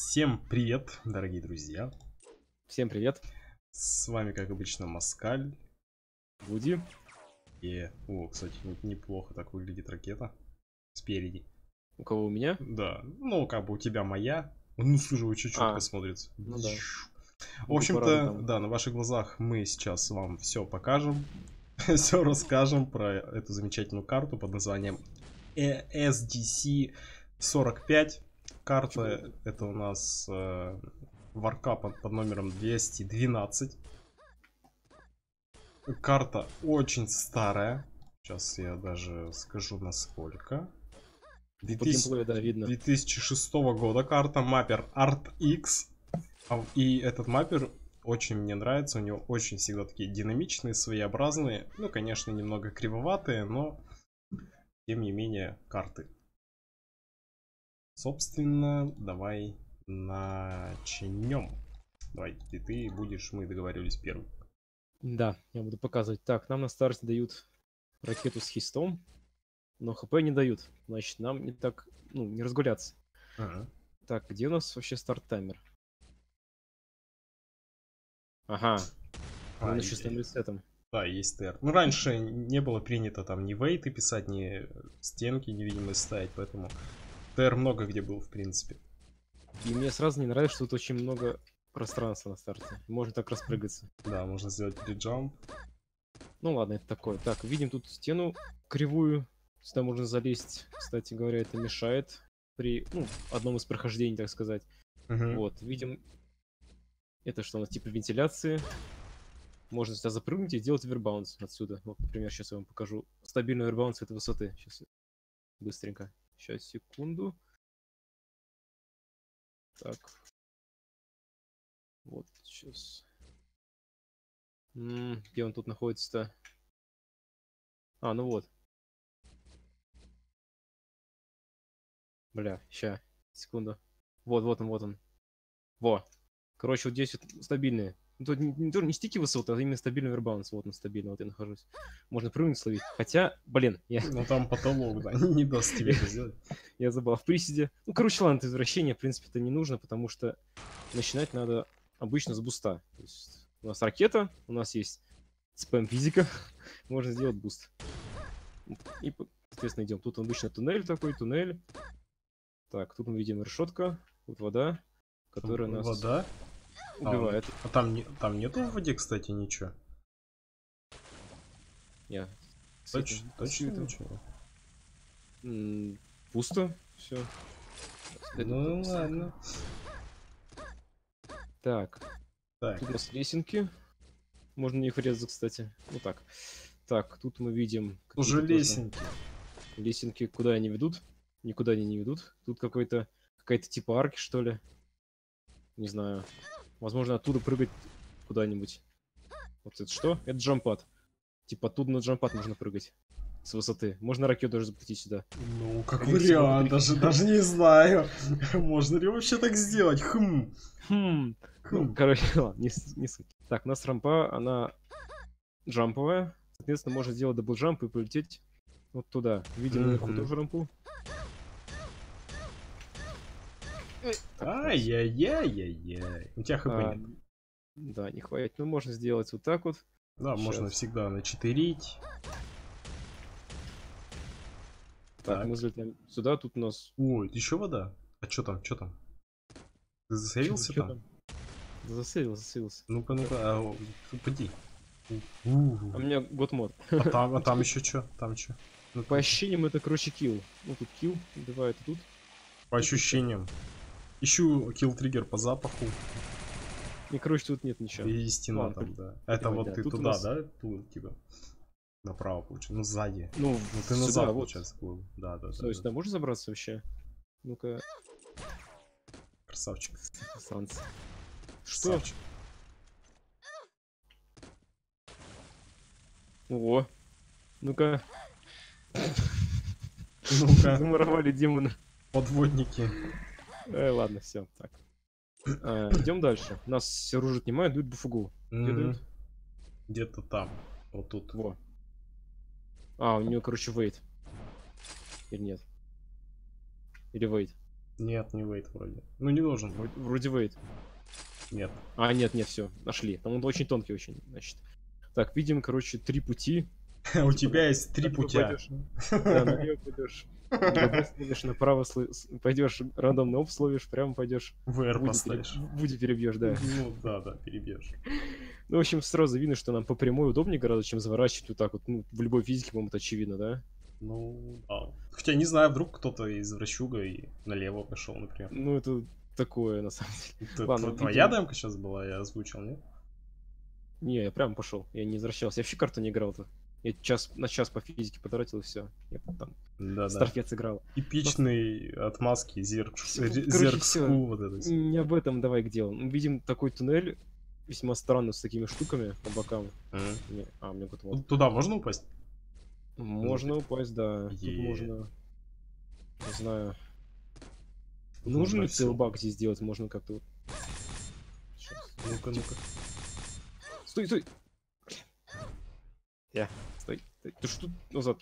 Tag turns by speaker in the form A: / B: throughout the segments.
A: Всем привет, дорогие друзья.
B: Всем привет.
A: С вами, как обычно, Москаль.
B: Вуди.
A: Кстати, неплохо так выглядит ракета. Спереди.
B: У кого у меня?
A: Да, ну, как бы у тебя моя. Ну, слушай, очень четко смотрится.
B: Ну да.
A: В общем-то, да, на ваших глазах мы сейчас вам все покажем. Все расскажем про эту замечательную карту под названием SDC 45. Карта это у нас варка под номером 212. Карта очень старая. Сейчас я даже скажу насколько. 2006 года карта. Маппер ArtX. И этот маппер очень мне нравится. У него очень всегда такие динамичные, своеобразные. Ну, конечно, немного кривоватые, но тем не менее карты. Собственно, давай начнем. Давай, ты будешь, мы договорились первым.
B: Да, я буду показывать. Так, нам на старте дают ракету с хистом, но хп не дают. Значит, нам не так, не разгуляться. Так, где у нас вообще старт-таймер? Ага. Он еще с ресетом.
A: Да, есть ТР. Ну, раньше не было принято там ни вейты писать, ни стенки невидимость ставить, поэтому ТР много где был, в принципе.
B: И мне сразу не нравится, что тут очень много пространства на старте. Можно так распрыгаться.
A: Да, можно сделать преджамп.
B: Ну ладно, это такое. Так, видим тут стену кривую. Сюда можно залезть. Кстати говоря, это мешает при одном из прохождений, так сказать. Вот, видим. Это что у нас типа вентиляции. Можно сюда запрыгнуть и сделать овербаунс отсюда. Вот, например, сейчас я вам покажу стабильный овербаунс этой высоты. Сейчас быстренько. Сейчас, секунду. Так. Вот, сейчас. Где он тут находится-то? А, ну вот. Бля, ща. Секунду. Вот он. Во. Короче, вот здесь вот стабильные. Тут не стики высоты, а именно стабильный овербаунс. Вот он стабильно, вот я нахожусь. Можно прыгнуть, словить. Хотя, блин, я...
A: Ну там потолок, да, не даст тебе это сделать.
B: Я забыл. В приседе... Ну, короче, ладно, это извращение, в принципе, это не нужно, потому что начинать надо обычно с буста. То есть у нас ракета, у нас есть спэм физика, можно сделать буст. И, соответственно, идем. Тут обычно туннель такой, туннель. Так, тут мы видим решетка, тут вода, которая нас...
A: Вода?
B: Убивает.
A: А там нету в воде, кстати, ничего?
B: Я.
A: Точно ничего?
B: Пусто. Все.
A: Ну ладно.
B: Так. Тут у нас лесенки. Можно их врезать, кстати. Ну так. Так, тут мы видим...
A: Уже лесенки.
B: Лесенки куда они ведут? Никуда они не ведут. Тут какая-то типа арки, что ли. Не знаю. Возможно, оттуда прыгать куда-нибудь. Вот это что? Это джампад. Типа оттуда на джампад можно прыгать. С высоты. Можно ракету даже запустить сюда.
A: Ну, как вариант. Даже не знаю. Можно ли вообще так сделать?
B: Ну, короче, ладно, не суть. Так, у нас рампа, она джамповая. Соответственно, можно сделать даблджамп и полететь вот туда. Видим наверху тоже рампу.
A: Ай-яй-яй-яй-яй. У тебя хп нет.
B: Да, не хватит. Ну, можно сделать вот так вот.
A: Да, можно всегда начетерить.
B: Так, мы взлетаем сюда, тут у нас...
A: Ой, еще вода? А что там? Ты засейвился там?
B: Засейвился.
A: Ну-ка, поди.
B: А у меня год-мод.
A: А там еще что? Там что?
B: По ощущениям это, короче, килл. Ну, тут килл, бывает тут.
A: По ощущениям. Ищу килл-триггер по запаху.
B: И, короче, тут нет ничего.
A: И стена там, да. Это вот ты туда, да? Тут, типа. Направо, получается. Ну, сзади.
B: Ну
A: ты назад, получается, был. Да.
B: Сюда можно забраться вообще? Ну-ка.
A: Красавчик.
B: Красавчик. Что? Ого. Ну-ка. Замуровали демона.
A: Подводники.
B: Ладно, все, так. Идем дальше. Нас все оружие отнимают, дают буфугу. Где дают?
A: Где-то там. Вот тут.
B: Во. У него, короче, вейт. Или нет? Или вейт?
A: Нет, не вейт вроде. Ну, не должен.
B: Вроде вейт.
A: Нет.
B: А, нет, все, нашли. Там он очень тонкий очень, значит. Так, видим, короче, 3 пути.
A: У тебя есть 3 путя.
B: Да, налево пойдешь. ГБ словишь, направо пойдешь, рандомный оп словишь, прямо пойдешь.
A: ВР поставишь.
B: Вуди перебьешь, да.
A: Ну да, перебьешь.
B: Ну, в общем, сразу видно, что нам по прямой удобнее гораздо, чем заворачивать вот так вот. Ну, в любой физике, по-моему, это очевидно, да?
A: Ну, да. Хотя не знаю, вдруг кто-то из вращуга и налево пошел, например.
B: Ну, это такое, на самом деле.
A: Это
B: Ладно,
A: твоя демка сейчас была, я озвучил, нет?
B: Не, я прям пошел, я не возвращался. Я вообще карту не играл-то. Я на час по физике потратил, и все. Я там Старфец играл.
A: Типичный отмазки Зеркску, вот это.
B: Не об этом давай к делу. Мы видим такой туннель, весьма странный, с такими штуками по бокам. Мне вот.
A: Туда можно упасть?
B: Можно упасть, да. Тут можно... Не знаю. Нужно ли целбак здесь делать? Можно как-то вот... Сейчас. Ну-ка. Стой! Стой. Ты что тут назад?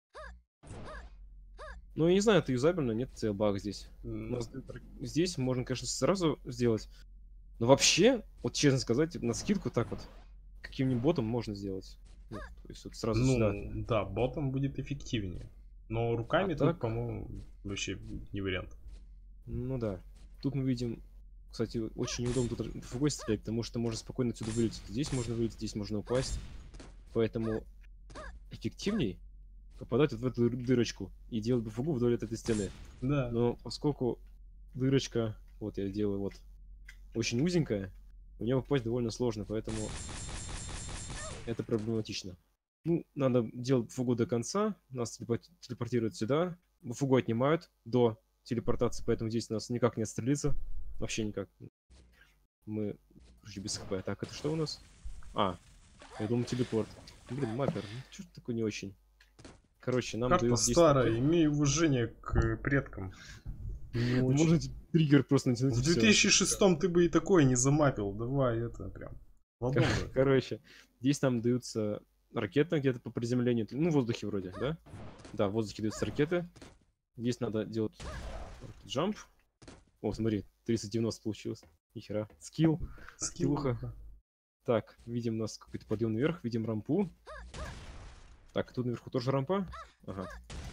B: Ну, я не знаю, это юзабельно, нет целбак здесь. Здесь можно, конечно, сразу сделать. Но вообще, вот честно сказать, на скидку так вот, каким-нибудь ботом можно сделать. Ну, то есть вот сразу сюда.
A: Да, ботом будет эффективнее. Но руками тут, по-моему, вообще не вариант.
B: Ну да. Тут мы видим, кстати, очень неудобно тут фугой стрелять, потому что можно спокойно отсюда вылететь. Здесь можно вылететь, здесь можно упасть. Поэтому эффективней попадать вот в эту дырочку и делать буфугу вдоль этой стены.
A: Да.
B: Но поскольку дырочка, вот я делаю вот, очень узенькая, в нее попасть довольно сложно, поэтому это проблематично. Ну, надо делать буфугу до конца, нас телепортируют сюда, буфугу отнимают до телепортации, поэтому здесь нас никак не отстрелиться, вообще никак. Мы без хп. Так, это что у нас? Я думаю, телепорт. Блин, маппер, что-то такое не очень. Короче, нам
A: карта
B: дают
A: старая, имей уважение к предкам.
B: Можно триггер просто натянуть.
A: В 2006-м ты бы и такое не замапил. Давай, это прям.
B: Короче, здесь нам даются ракеты где-то по приземлению. Ну, в воздухе вроде, да? Да, в воздухе даются ракеты. Здесь надо делать джамп. О, смотри, 390 получилось. Нихера. Скиллуха. Так, видим у нас какой-то подъем наверх, видим рампу. Так, тут наверху тоже рампа. Ага.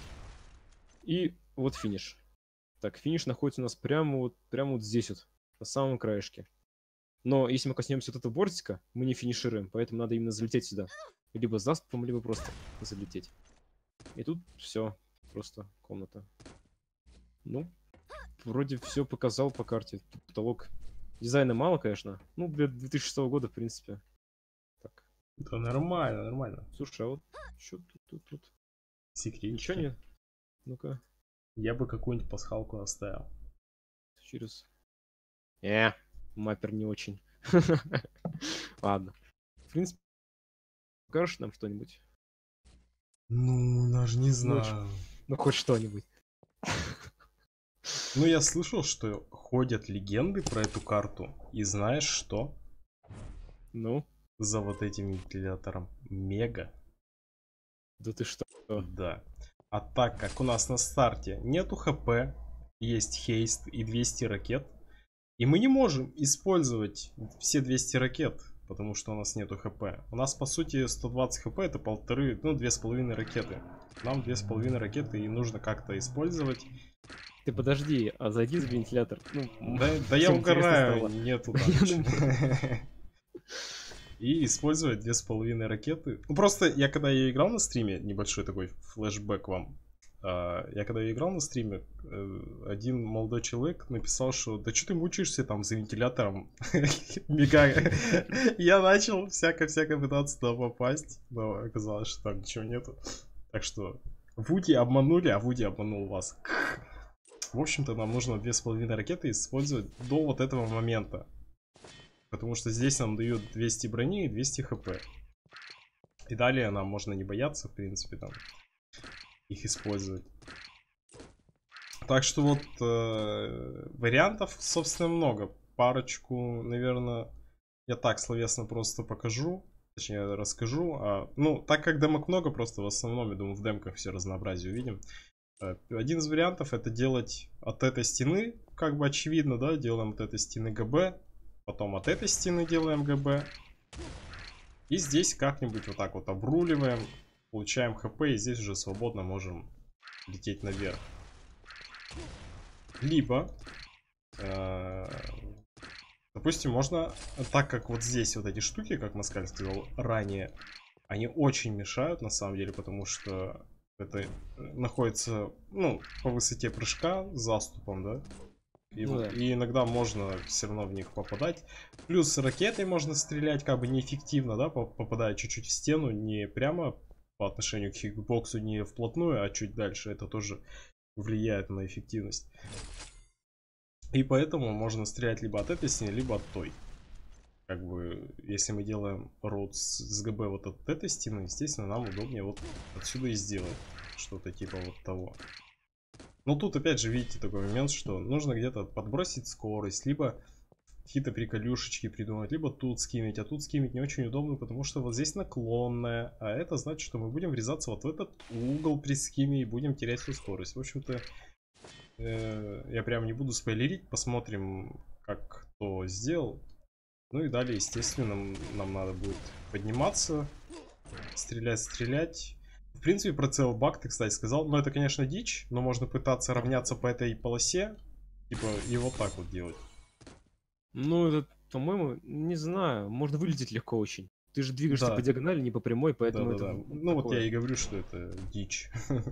B: И вот финиш. Так, финиш находится у нас прямо вот здесь вот, на самом краешке. Но если мы коснемся вот этого бортика, мы не финишируем, поэтому надо именно залететь сюда. Либо заступом, либо просто залететь. И тут все, просто комната. Ну, вроде все показал по карте. Тут потолок. Дизайна мало, конечно. Ну, для 2006 года, в принципе. Так.
A: Да нормально.
B: Слушай, а вот что тут?
A: Секрет.
B: Ничего нет? Ну-ка.
A: Я бы какую-нибудь пасхалку оставил.
B: Через... маппер не очень. Ладно. В принципе, покажешь нам что-нибудь?
A: Ну, даже не знаю.
B: Ну, хоть что-нибудь.
A: Ну, я слышал, что ходят легенды про эту карту. И знаешь что?
B: Ну?
A: За вот этим вентилятором. Мега.
B: Да ты что?
A: Да. А так как у нас на старте нету хп, есть хейст и 200 ракет, и мы не можем использовать все 200 ракет, потому что у нас нету хп. У нас по сути 120 хп, это 2,5 ракеты. Нам 2,5 ракеты и нужно как-то использовать.
B: Ты подожди, а зайди в вентилятор.
A: Да я угораю, нету там. И использовать 2,5 ракеты. Ну просто я когда я играл на стриме, небольшой такой флешбэк вам. Я когда я играл на стриме, один молодой человек написал, что да что ты мучаешься там за вентилятором, мигая. Я начал всяко пытаться туда попасть, но оказалось, что там ничего нету. Так что Вуди обманули, а Вуди обманул вас. В общем-то нам нужно 2,5 ракеты использовать до вот этого момента. Потому что здесь нам дают 200 брони и 200 хп. И далее нам можно не бояться, в принципе, там их использовать. Так что вот вариантов, собственно, много. Парочку, наверное, я так словесно просто покажу. Точнее, расскажу. Ну, так как демок много, просто в основном, я думаю, в демках все разнообразие увидим. Один из вариантов это делать от этой стены, как бы очевидно, да, делаем от этой стены ГБ, потом от этой стены делаем ГБ. И здесь как-нибудь вот так вот обруливаем, получаем ХП, и здесь уже свободно можем лететь наверх. Либо, допустим, можно, так как вот здесь вот эти штуки, как Москаль сказал ранее, они очень мешают на самом деле, потому что это находится, ну, по высоте прыжка с заступом, да? И иногда можно все равно в них попадать. Плюс ракетой можно стрелять как бы неэффективно, да, попадая чуть-чуть в стену, не прямо по отношению к хитбоксу, не вплотную, а чуть дальше. Это тоже влияет на эффективность. И поэтому можно стрелять либо от этой стены, либо от той. Как бы, если мы делаем роут с ГБ вот от этой стены, естественно, нам удобнее вот отсюда и сделать что-то типа вот того. Но тут опять же видите такой момент, что нужно где-то подбросить скорость, либо какие-то приколюшечки придумать, либо тут скимить, а тут скимить не очень удобно, потому что вот здесь наклонная, а это значит, что мы будем врезаться вот в этот угол при скиме и будем терять всю скорость. В общем-то, я прям не буду спойлерить, посмотрим, как кто сделал. Ну и далее, естественно, нам надо будет подниматься, стрелять. В принципе, про CL-баг ты, кстати, сказал. Но это, конечно, дичь, но можно пытаться равняться по этой полосе. Типа, и вот так вот делать.
B: Ну, это, по-моему, не знаю. Можно вылететь легко очень. Ты же двигаешься по диагонали, не по прямой, поэтому это...
A: Ну, такое. Вот я и говорю, что это дичь.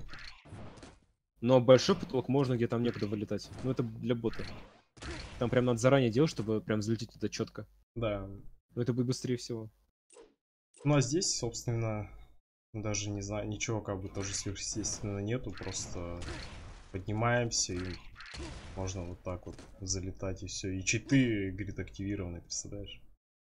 B: Но большой потолок можно, где там некуда вылетать. Ну, это для бота. Там прям надо заранее делать, чтобы прям залететь туда четко.
A: Да.
B: Но это будет быстрее всего.
A: Ну, а здесь, собственно, даже не знаю, ничего как бы тоже сверхъестественного нету. Просто поднимаемся и можно вот так вот залетать и все. И читы, говорит, активированы, представляешь?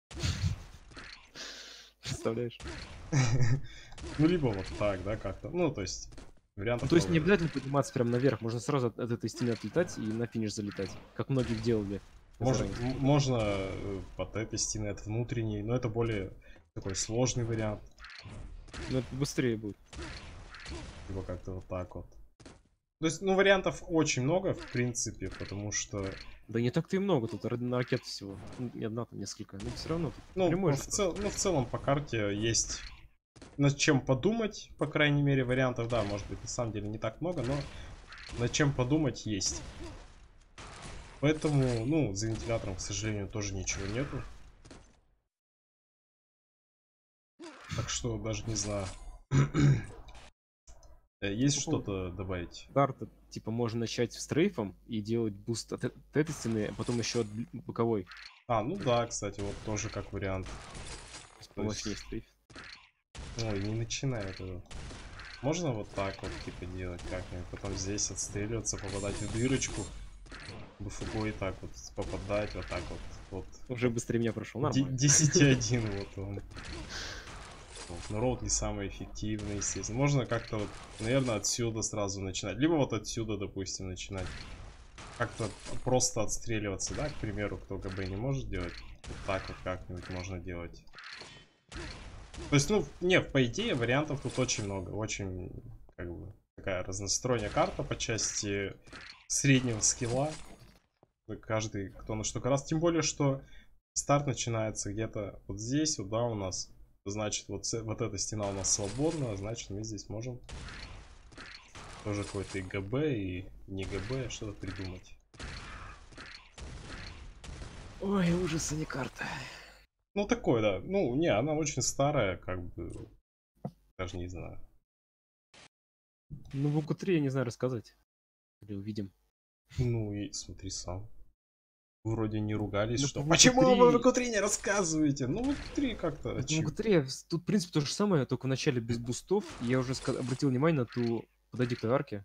B: Представляешь?
A: Ну, либо вот так, да, как-то. Ну, то есть, вариантов.
B: То есть не обязательно подниматься прямо наверх, можно сразу от этой стены отлетать и на финиш залетать, как многие делали.
A: Можно от этой стены, от внутренней, но это более такой сложный вариант.
B: Но это быстрее будет.
A: Либо как-то вот так вот. То есть, ну, вариантов очень много, в принципе, потому что...
B: Да не так-то и много, тут на ракет всего. Не одна, там несколько, но все равно.
A: Ну, в целом по карте есть над чем подумать, по крайней мере, вариантов, да, может быть, на самом деле не так много, но над чем подумать есть. Поэтому, ну, за вентилятором, к сожалению, тоже ничего нету. Так что даже не знаю. Есть что-то добавить?
B: Карта, типа, можно начать стрейфом и делать буст от этой стены, а потом еще от боковой.
A: А, ну да, кстати, вот тоже как вариант.
B: Помощнее стрейф.
A: Ой, не начинай этого. Можно вот так вот, типа, делать как-нибудь, потом здесь отстреливаться, попадать в дырочку. БФБ и так вот попадать, вот так вот.
B: Уже быстрее меня прошел, нормально.
A: 10-1 вот он. Вот. Но роут не самый эффективный, естественно. Можно как-то вот, наверное, отсюда сразу начинать. Либо вот отсюда, допустим, начинать. Как-то просто отстреливаться, да, к примеру, кто ГБ не может делать. Вот так вот как-нибудь можно делать. То есть, ну, нет, по идее, вариантов тут очень много. Очень, как бы, такая разносторонняя карта по части среднего скилла. Каждый, кто на что гораздо. Тем более, что старт начинается где-то вот здесь, вот, да, у нас. Значит, вот эта стена у нас свободна, значит, мы здесь можем тоже какой-то и ГБ, и не ГБ, что-то придумать.
B: Ой, ужас, а не карта.
A: Ну, такой, да. Ну, не, она очень старая, как бы, даже не знаю.
B: Ну, в УК-3 я не знаю рассказать. Или увидим.
A: Ну, и смотри сам. Вроде не ругались,
B: ну,
A: что почему вы в УК-3 не рассказываете? Ну, в УК-3 как-то...
B: В УК-3 тут, в принципе, то же самое, только в начале без бустов. Я уже обратил внимание на ту... Подойди к той арке.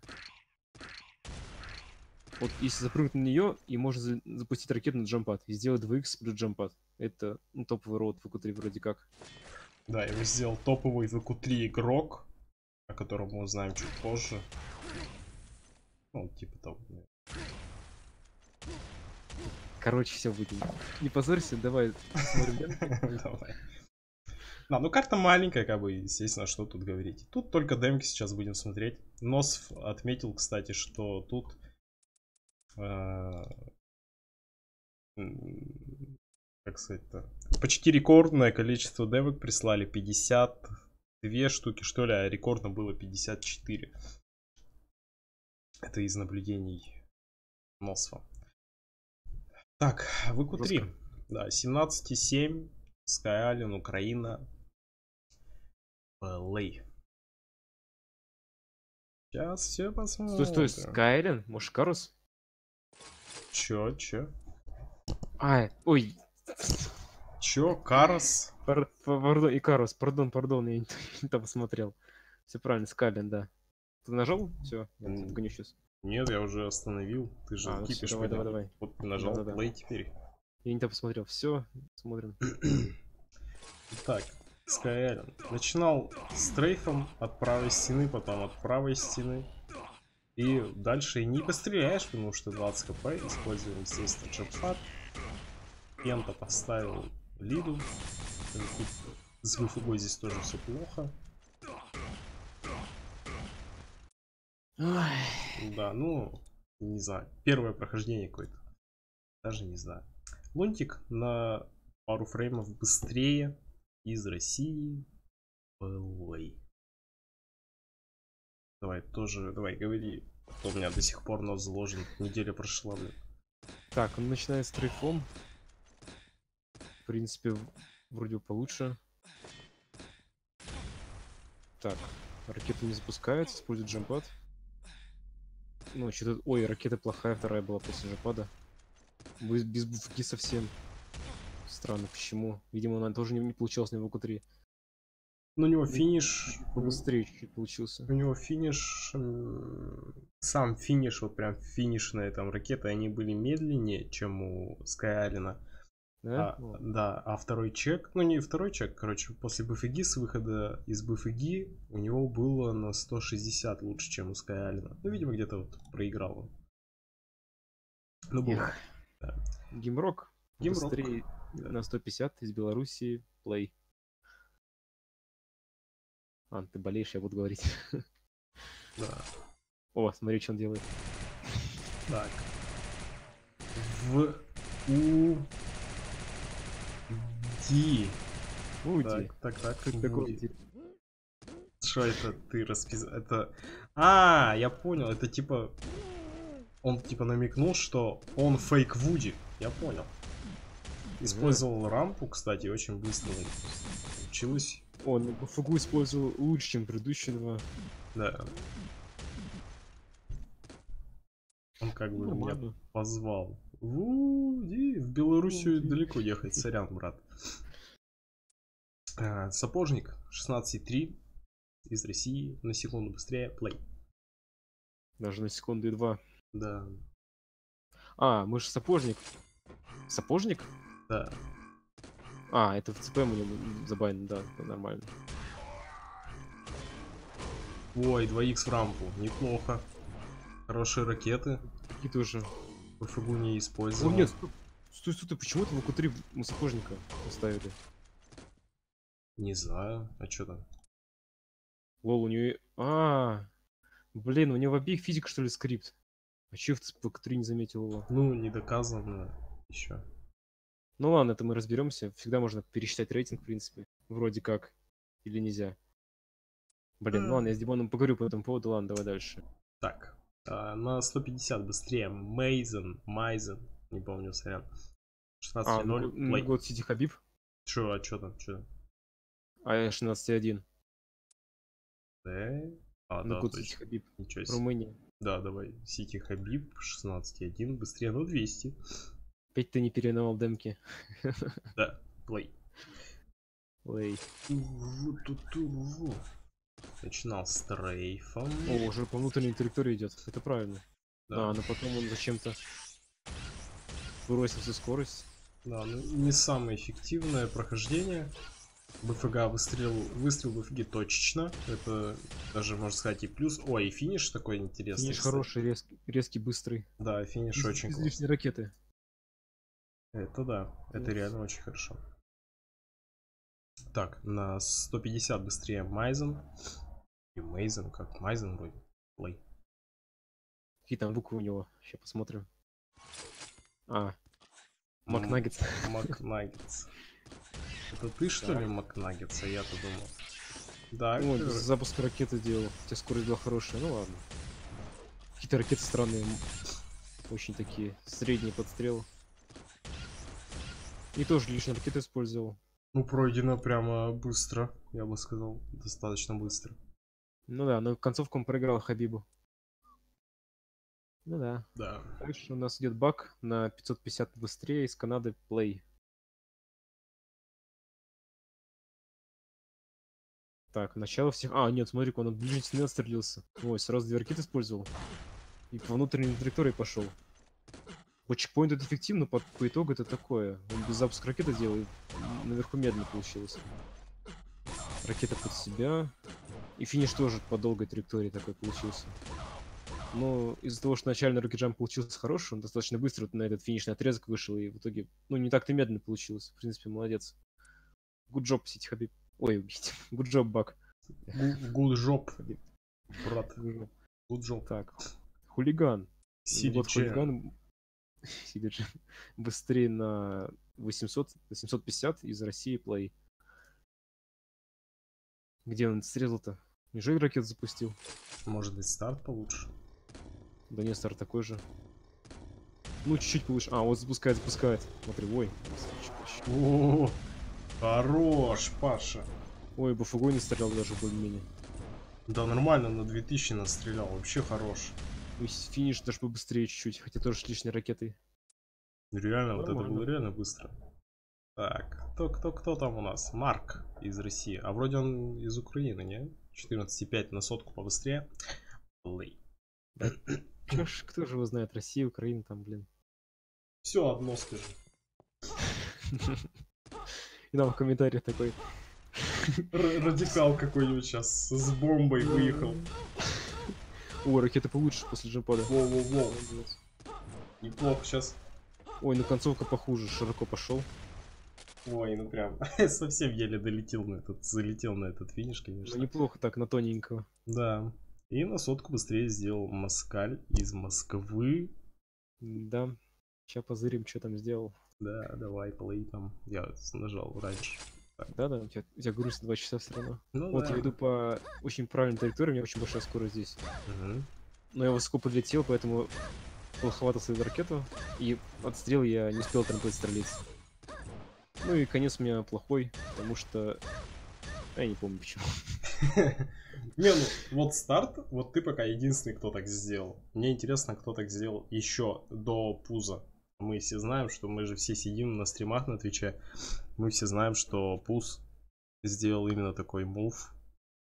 B: Вот если запрыгнуть на нее, и можно запустить ракету на джампад. И сделать 2х плюс джампад. Это, ну, топовый роут в УК-3 вроде как.
A: Да, его сделал топовый в УК-3 игрок, о котором мы узнаем чуть позже. Ну, типа того.
B: Короче, все будет. Не позорься, давай посмотрим.
A: Давай. Да, ну карта маленькая, как бы, естественно, что тут говорить. Тут только демки сейчас будем смотреть. Носов отметил, кстати, что тут... как сказать-то? Почти рекордное количество демок прислали. 52 штуки, что ли, а рекордно было 54. Это из наблюдений Носова. Так, ВК3. Да, 17,7. Skyalien, Украина. Плей. Сейчас все посмотрим.
B: Стой, Skyalien? Может, Карус?
A: Чё?
B: Ой.
A: Чё, Карос?
B: Пардон, Икарус, пардон, я не там посмотрел. Все правильно, Skyalien, да. Ты нажал? Все, я гоню сейчас.
A: Нет, я уже остановил. Ты же
B: Ну
A: кипишь.
B: всё, давай.
A: Вот ты нажал play теперь.
B: Я не там посмотрел. Все, смотрим.
A: Так, Skyalien. Начинал с трейфом от правой стены, потом от правой стены. И дальше не постреляешь, потому что 20 хп. Используем, естественно, джетпад. Пента поставил лиду. С ВФГ здесь тоже все плохо. Да, ну, не знаю. Первое прохождение какое-то. Даже не знаю. Лунтик на пару фреймов быстрее из России. Ой. Давай, говори. А то у меня до сих пор нос заложен. Неделя прошла, блин.
B: Так, он начинает с трейфом. В принципе, вроде получше. Так, ракета не запускается, использует джампад. Ну, что-то... Ой, ракета плохая, вторая была после джампада. Без буфки совсем. Странно, почему? Видимо, она тоже не получилась на ВК3.
A: Ну, у него финиш...
B: Побыстрее чуть-чуть получился.
A: У него финиш... Сам финиш, вот прям финишная там ракеты, они были медленнее, чем у Skyalien.
B: Да?
A: А второй чек, ну не второй чек, короче, после БФГ, с выхода из БФГ у него было на 160 лучше, чем у Skyalien. Ну, видимо, где-то вот проиграл он. Ну, было. Да.
B: Гимрок. Быстрее на 150 из Белоруссии. Плей. Ты болеешь, я буду говорить.
A: Да.
B: О, смотри, что он делает.
A: Так. Так. Что это ты расписал? Это... я понял. Это типа... Он типа намекнул, что он фейк Вуди. Я понял. Использовал рампу, кстати, очень быстро получилось.
B: Он ФГУ использовал лучше, чем предыдущие два.
A: Да. Он как бы меня позвал. Вуди, в Белоруссию далеко ехать, сорян, брат. Сапожник 16,3 из России, на секунду быстрее, плей.
B: Даже на секунду и 2.
A: Да.
B: Мы же сапожник. Сапожник?
A: Да.
B: Это в ЦП у него забанено, да, это нормально.
A: Ой, 2х в рампу, неплохо. Хорошие ракеты.
B: Такие тоже.
A: ПФГУ не использовал.
B: О, нет, стой, почему-то в ВК3 мы сапожника поставили.
A: Не знаю, а что там?
B: Лол, у него... Блин, у него в обеих физика, что ли, скрипт? А че в ВК3 не заметил его?
A: Ну, не доказано еще.
B: Ну ладно, это мы разберемся. Всегда можно пересчитать рейтинг, в принципе. Вроде как. Или нельзя. Блин, ну ладно, я с Димоном поговорю по этому поводу. Ладно, давай дальше.
A: Так, на 150 быстрее. Майзен, не помню, сорян. 16.0.
B: Год Сити Хабиб.
A: Что там?
B: 16.1.
A: Да?
B: Да, год Сити Хабиб.
A: Ничего себе.
B: Румыния.
A: Да, давай. Сити Хабиб 16.1. Быстрее, 200.
B: Опять ты не переименовал демки.
A: Да, плей. Начинал с трейфом.
B: Уже по внутренней территории идет. Это правильно. Да, но потом он зачем-то бросил всю скорость.
A: Да, ну не самое эффективное прохождение. БФГ выстрел БФГ точечно. Это даже, можно сказать, и плюс. Ой, и финиш такой интересный.
B: Финиш хороший, резкий, быстрый.
A: Да, финиш очень
B: классный. Без лишней ракеты.
A: Это да, это реально очень хорошо. Так, на 150 быстрее Майзен. И Мейзен, как Майзен вроде. Плей.
B: Какие там буквы у него? Сейчас посмотрим. Макнаггетс.
A: Макнаггетс. Это ты, что ли, Макнаггетс? А я-то думал. Да.
B: Ой, запуск ракеты делал. У тебя скорость была хорошая. Ну ладно. Какие-то ракеты странные. Очень такие. Средние подстрелы. И тоже лишние ракеты использовал.
A: Ну, пройдено прямо быстро, я бы сказал. Достаточно быстро.
B: Ну да, но концовку он проиграл Хабибу. Ну да.
A: Да.
B: Дальше у нас идет баг на 550 быстрее из Канады Play. Так, начало всех... нет, смотри-ка, он от ближней стены отстрелился. Ой, сразу 2 ракеты использовал. И по внутренней траектории пошел. По чекпоинту это эффективно, по итогу это такое. Он без запуска ракеты делал, и наверху медленно получилось. Ракета под себя. И финиш тоже по долгой траектории такой получился. Но из-за того, что начальный рокетджамп получился хороший, он достаточно быстро на этот финишный отрезок вышел, и в итоге, не так-то медленно получилось. В принципе, молодец. Good job, Сити Хабиб. Ой, убить. Good job, баг.
A: Good job, брат.
B: Good
A: job.
B: Так. Хулиган.
A: Вот
B: хулиган быстрее на 750 из России Play. Где он срезал-то? Неужели ракет запустил?
A: Может быть, старт получше?
B: Да нет, старт такой же. Ну, чуть-чуть получше. Вот запускает. Смотри, ой.
A: О, хорош, Паша.
B: Ой, Бафугой не стрелял даже более-менее.
A: Да, нормально, на 2000 настрелял. Вообще хорош.
B: И финиш даже побыстрее чуть-чуть, хотя тоже с лишней ракетой.
A: Реально, вот это было реально быстро. Так, кто там у нас? Марк из России. А вроде он из Украины, не? 14,5 на сотку побыстрее. Плей.
B: Да. Кто же его знает? Россия, Украина там, блин.
A: Все одно скажи.
B: И нам в комментариях такой.
A: Радикал какой-нибудь сейчас с бомбой выехал.
B: О, ракета получше после джемпада.
A: Воу. Неплохо сейчас.
B: Ой, ну концовка похуже, широко пошел.
A: Ой, ну прям совсем еле залетел на этот финиш, конечно.
B: Ну неплохо так, на тоненького.
A: Да. И на сотку быстрее сделал Москаль из Москвы.
B: Да. Сейчас позырим, что там сделал.
A: Да, давай, плей там. Я нажал раньше.
B: Да, у тебя грусть 2 часа все равно.
A: Ну,
B: вот
A: да.
B: Я иду по очень правильной траектории, у меня очень большая скорость здесь. Но я высоко подлетел, поэтому плоховато свою ракету. И отстрел я не успел трамплин стрелять. Ну и конец у меня плохой, потому что... Я не помню почему.
A: Не, ну вот старт, вот ты пока единственный, кто так сделал. Мне интересно, кто так сделал еще до пуза. Мы все знаем, что мы же все сидим на стримах на Твиче. Мы все знаем, что Пуз сделал именно такой мув.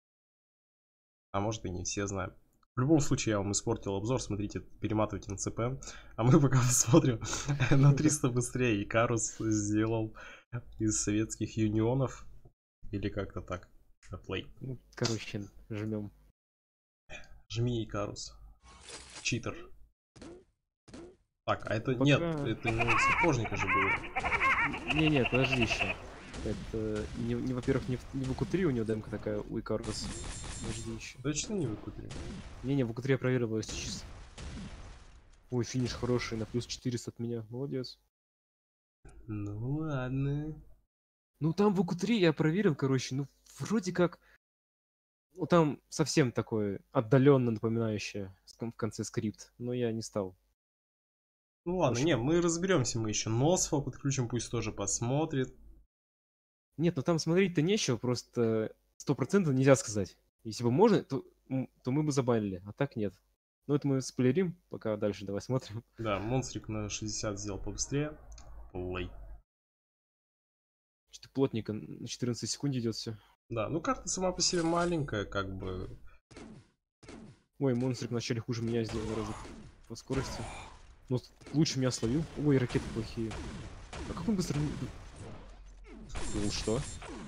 A: А может и не все знаем. В любом случае я вам испортил обзор. Смотрите, перематывайте на ЦП. А мы пока посмотрим на 300 быстрее. Икарус сделал из советских юнионов. Или как-то так. Плей.
B: Ну, короче, жмем.
A: Жми Икарус. Читер. Так, а это
B: Пока...
A: нет, это не у сапожника же было.
B: Не, подожди еще. Это не во-первых, не в УК3 у него демка такая, у Икарус. Подожди еще.
A: Точно не в УК3?
B: Не, в УК3 я проверил, если чисто. Ой, финиш хороший, на плюс 400 от меня. Молодец.
A: Ну ладно.
B: Ну там в УК3 я проверил, короче, ну вроде как... Ну там совсем такое отдаленно напоминающее в конце скрипт, но я не стал.
A: Ну ладно, не, мы разберемся, мы еще Носфа подключим, пусть тоже посмотрит.
B: Нет, ну там смотреть-то нечего, просто 100% нельзя сказать. Если бы можно, то мы бы забанили, а так нет. Ну это мы сплерим, пока дальше давай смотрим.
A: Да, монстрик на 60 сделал побыстрее. Плей.
B: Что-то плотненько, на 14 секунд идет все.
A: Да, ну карта сама по себе маленькая, как бы.
B: Ой, монстрик вначале хуже меня сделал раза по скорости. Ну, лучше меня словил. Ой, ракеты плохие. А как он быстро... Ну что?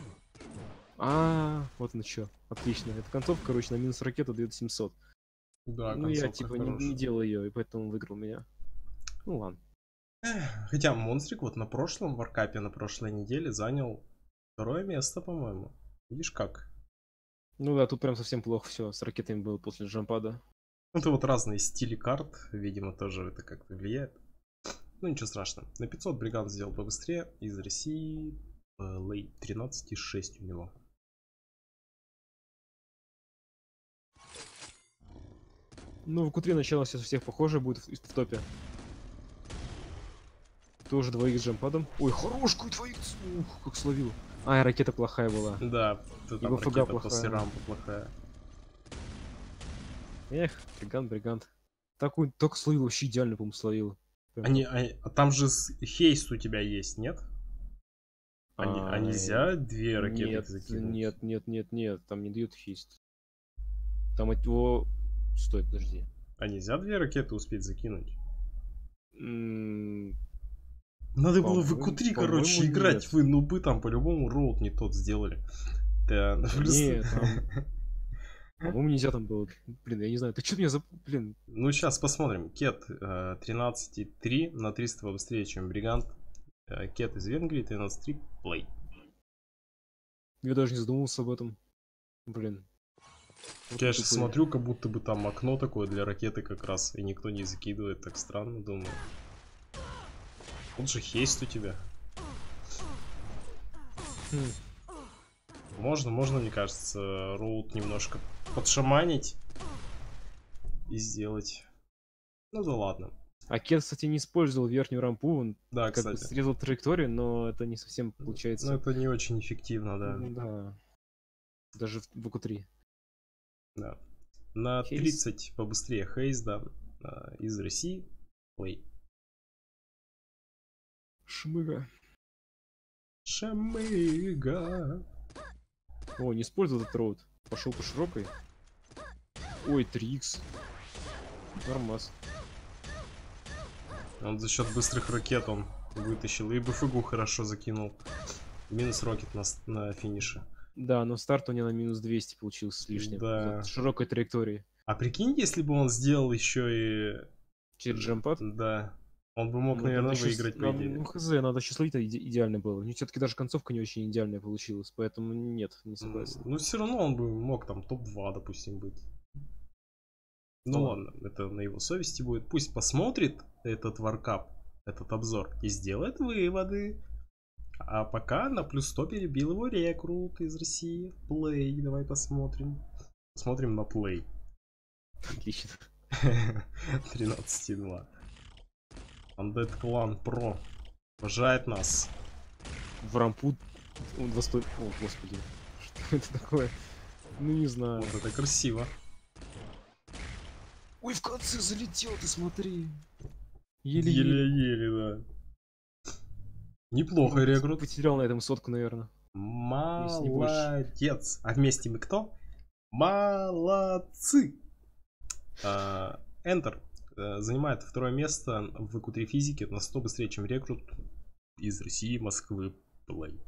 B: Вот он что. Отлично. Эта концовка, короче, на минус ракету дает 700.
A: Да,
B: ну я типа не делал ее, и поэтому он выиграл меня. Ну ладно.
A: Хотя монстрик вот на прошлом варкапе, на прошлой неделе занял Второе место, по-моему. Видишь как?
B: Ну да, тут прям совсем плохо все с ракетами было после джампада.
A: Это вот разные стили карт, видимо, тоже это как-то влияет. Ну ничего страшного. На 500 Бригант сделал побыстрее. Из России Лей 13,6 у него.
B: Ну, в Q3 начало сейчас у всех похоже будет в топе. Тоже 2х с джампадом. Ой, хорош, какой 2х. Ух, как словил. А, и ракета плохая была.
A: Да, тут там ракета после рампы плохая.
B: Эх, Бригант. Такой, только словил, вообще идеально, по-моему, словил.
A: А там же хейст у тебя есть, нет? А нельзя две ракеты закинуть?
B: Нет, там не дают хейст. Там от него... Стой, подожди.
A: А нельзя две ракеты успеть закинуть? Надо было в Q3, короче, играть. Нет. Вы нубы там по-любому роут не тот сделали. Да,
B: нет, там... По-моему, нельзя там было. Блин, я не знаю. Ты что меня Блин.
A: Ну, сейчас посмотрим. Кет 13,3 на 300 быстрее, чем Бригант. Кет из Венгрии 13,3 плей.
B: Я даже не задумывался об этом. Блин.
A: Вот я сейчас смотрю, как будто бы там окно такое для ракеты как раз. И никто не закидывает. Так странно, думаю. Вот же хейст у тебя. Можно, мне кажется, роут немножко подшаманить и сделать. Ну да ладно.
B: А Кет, кстати, не использовал верхнюю рампу, он
A: да,
B: как бы срезал траекторию, но это не совсем получается.
A: Ну это не очень эффективно, да.
B: Да. Даже в Q3.
A: Да. На Хейс. 30 побыстрее Хейс, да. Из России. Плей.
B: Шмыга.
A: Шмыга.
B: О, не использовал этот роут. Пошел по широкой. Ой, 3х. Нормас.
A: Он за счет быстрых ракет он вытащил. И БФГу хорошо закинул. Минус рокет на финише.
B: Да, но старт у него на минус 200 получился с лишним.
A: Да.
B: С широкой траекторией.
A: А прикинь, если бы он сделал еще и...
B: Через джампад?
A: Да. Он бы мог, наверное, выиграть, по идее.
B: Ну, хз, надо счастливить, идеально было. Ну, все-таки даже концовка не очень идеальная получилась, поэтому нет, не согласен.
A: Ну, все равно он бы мог там топ-2, допустим, быть. Ну ладно, это на его совести будет. Пусть посмотрит этот варкап, этот обзор, и сделает выводы. А пока на плюс 100 перебил его рекрут из России. Плей, давай посмотрим. Посмотрим на плей.
B: Отлично.
A: 13,2. Undead Clan Pro уважает нас.
B: В рампу 200... О, господи. Что это такое? Ну, не знаю.
A: Вот это красиво.
B: Ой, в конце залетел, ты смотри.
A: Еле-еле, да. Неплохо рекрут.
B: Потерял на этом сотку, наверное.
A: Молодец. А вместе мы кто? Молодцы. Enter занимает второе место в Q3 физике на 100 быстрее, чем рекрут из России, Москвы, Play.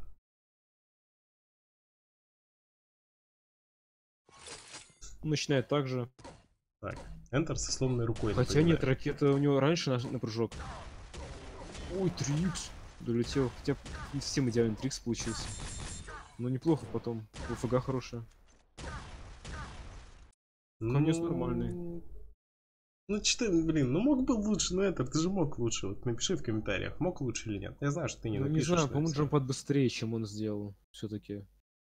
B: Начинает так же.
A: Так, Enter со сломанной рукой.
B: Хотя нет, ракета у него раньше на прыжок. Ой, 3х. Долетел. Хотя не совсем идеальный 3х получился. Но неплохо потом. ВФГ хорошая. Конец нормальный.
A: Ну что, блин, ну мог бы лучше, но это, ты же мог лучше. Вот напиши в комментариях, мог лучше или нет. Я знаю, что ты не напишешь.
B: Не знаю, по-моему, джампад быстрее, чем он сделал. Все-таки.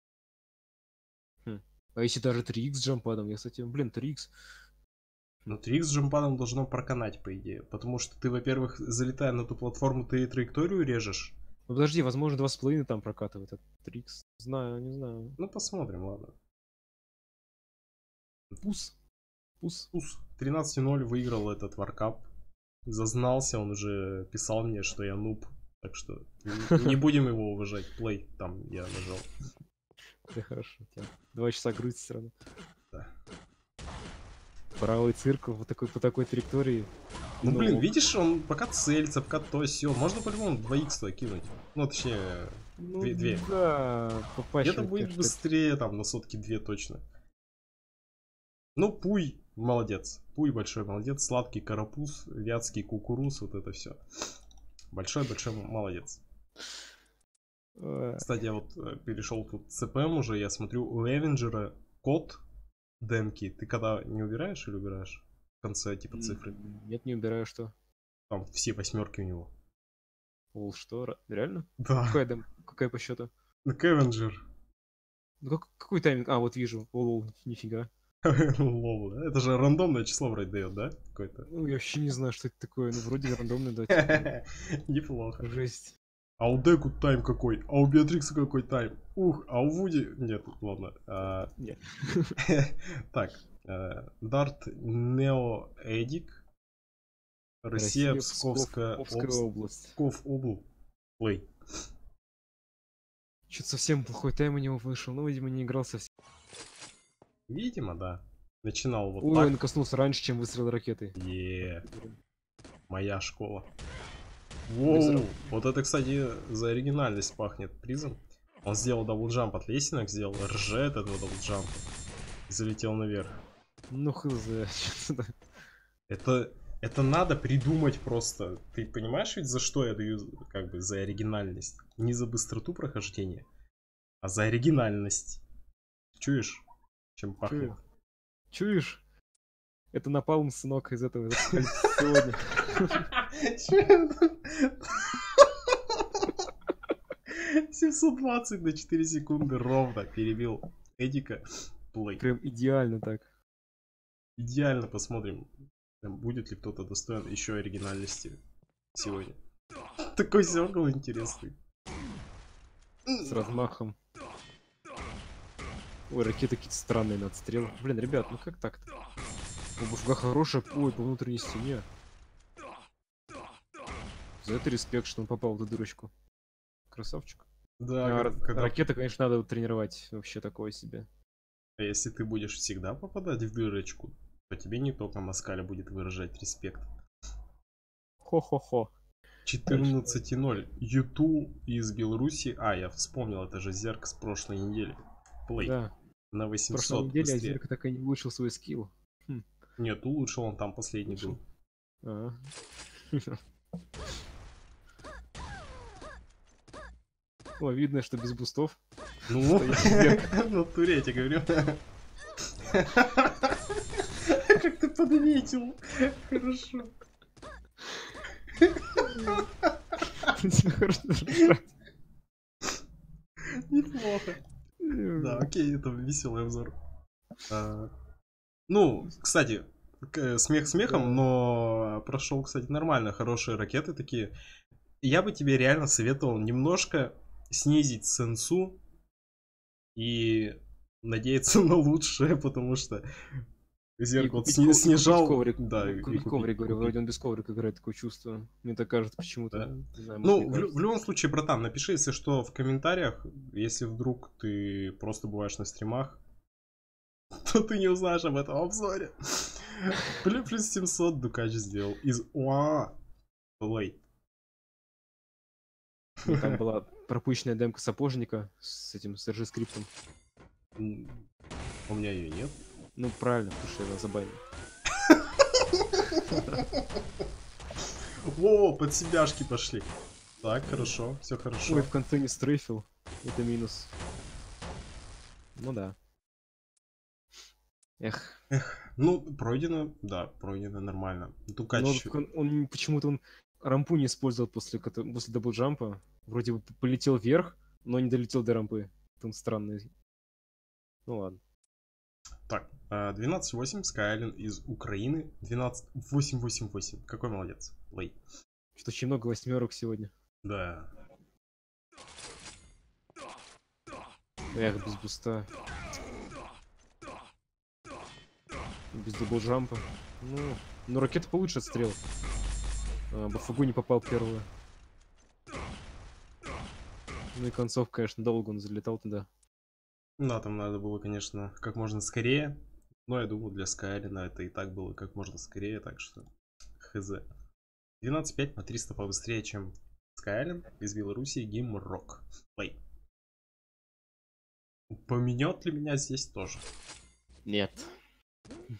B: А если даже 3х с джампадом? Я, кстати, блин, 3х.
A: Ну 3х с джампадом должно проканать, по идее. Потому что ты, во-первых, залетая на ту платформу, ты траекторию режешь.
B: Ну подожди, возможно, 2,5 там прокатывает этот 3х. Знаю, не знаю.
A: Ну посмотрим, ладно.
B: Пус.
A: 13:0 выиграл этот варкап. Зазнался, он уже писал мне, что я нуб. Так что не будем его уважать. Плей, там я нажал.
B: Да хорошо. 2 часа грузить все равно.
A: Да.
B: Правый циркл по такой траектории.
A: Ну блин, видишь, он пока целится, пока то сё. Можно по-любому 2х кинуть. Ну точнее, 2.
B: Да, попасть.
A: Где-то будет быстрее, там на сотки 2 точно. Ну, Пуй молодец. Пуй большой молодец. Сладкий карапуз, вятский кукуруз, вот это все. Большой молодец. Кстати, я вот перешел тут ЦПМ уже, я смотрю, у Эвенджера код демки. Ты когда не убираешь или убираешь? В конце, типа, цифры.
B: Нет, не убираю, что.
A: Там все 8 у него.
B: Ол, что? Реально?
A: Да.
B: Какая по счету?
A: Эвенджер.
B: Ну какой тайминг? А, вот вижу. Ол, нифига.
A: Лол, это же рандомное число вроде дает, да? Какое-то.
B: Ну, я вообще не знаю, что это такое. Ну, вроде рандомный дать.
A: Неплохо.
B: Жесть.
A: А у Деку тайм какой? А у Беатрикса какой тайм? Ух, а у Вуди... Нет, ладно.
B: Нет.
A: Так. Дарт Нео Эдик. Россия, Псковская
B: область.
A: Псков область. Плей.
B: Что-то совсем плохой тайм у него вышел. Ну, видимо, не играл совсем.
A: Видимо, да. Начинал вот
B: так.
A: так.
B: Он коснулся раньше, чем выстрел ракеты.
A: Моя школа. Воу. Вот это, кстати, за оригинальность пахнет призом. Он сделал даблджамп от лесенок, сделал ржет этого даблджампа. И залетел наверх.
B: Ну хз.
A: Это надо придумать просто. Ты понимаешь ведь, за что я даю, как бы, за оригинальность? Не за быстроту прохождения, а за оригинальность. Чуешь, чем пахнет?
B: Чуешь? Это напалм, сынок, из этого сегодня.
A: 720 на 4 секунды ровно перебил Эдика. Плей.
B: Прям идеально так.
A: Идеально, посмотрим, будет ли кто-то достоин еще оригинальности сегодня. Такой зеркало интересный.
B: С размахом. Ой, ракеты какие-то странные на отстрел. Блин, ребят, ну как так-то? Бушка хорошая, ой, по внутренней стене. За это респект, что он попал в эту дырочку. Красавчик.
A: Да,
B: ракеты, конечно, надо тренировать. Вообще такое себе.
A: А если ты будешь всегда попадать в дырочку, то тебе не только Москаля будет выражать респект.
B: Хо-хо-хо.
A: 14:0. Юту из Беларуси. А, я вспомнил, это же Зерк с прошлой недели. Плей.
B: Да.
A: На 800.
B: В прошлой неделе Зерк так и не улучшил свой скилл.
A: Нет, улучшил, он там последний был.
B: О, видно, что без бустов.
A: Ну, в натуре я тебе говорю. Как ты подметил. Хорошо. Неплохо. Да, окей, это веселый обзор. Ну, кстати, смех смехом, но прошел, кстати, нормально, хорошие ракеты такие. Я бы тебе реально советовал немножко снизить сенсу и надеяться на лучшее, потому что Зеркало снижал.
B: Коврик. Да, купить коврик, говорю, вроде он без коврика играет, такое чувство. Мне так кажется почему-то.
A: Да. Ну, в любом случае, братан, напиши, если что, в комментариях, если вдруг ты просто бываешь на стримах, то ты не узнаешь об этом обзоре. Плюс 700 Дукач сделал из УА. Плей.
B: Там была пропущенная демка сапожника с этим, с RG-скриптом.
A: У меня ее нет.
B: Ну, правильно, потому что я забанил.
A: Во, под себяшки пошли. Так, хорошо, все хорошо.
B: Ой, в конце не стрейфил. Это минус. Ну да. Эх.
A: Ну, пройдено, да, пройдено нормально. Дукач...
B: Он почему-то рампу не использовал после даблджампа. Вроде бы полетел вверх, но не долетел до рампы. Он странный. Ну ладно.
A: Так, 12-8, Скайлен из Украины. 12-8-8-8. Какой молодец. Лей.
B: Что-то очень много восьмерок сегодня.
A: Да.
B: Эх, без буста. Без даблджампа. Ну, ракета получше отстрел. Бафугу не попал первую. Ну и концов, конечно, долго он залетал туда.
A: Да, там надо было, конечно, как можно скорее. Но я думаю, для Скайлина это и так было как можно скорее, так что хз. 12-5 на 300 побыстрее, чем Скайлин из Беларуси, Геймрок. Плей. Упомянет ли меня здесь тоже?
B: Нет.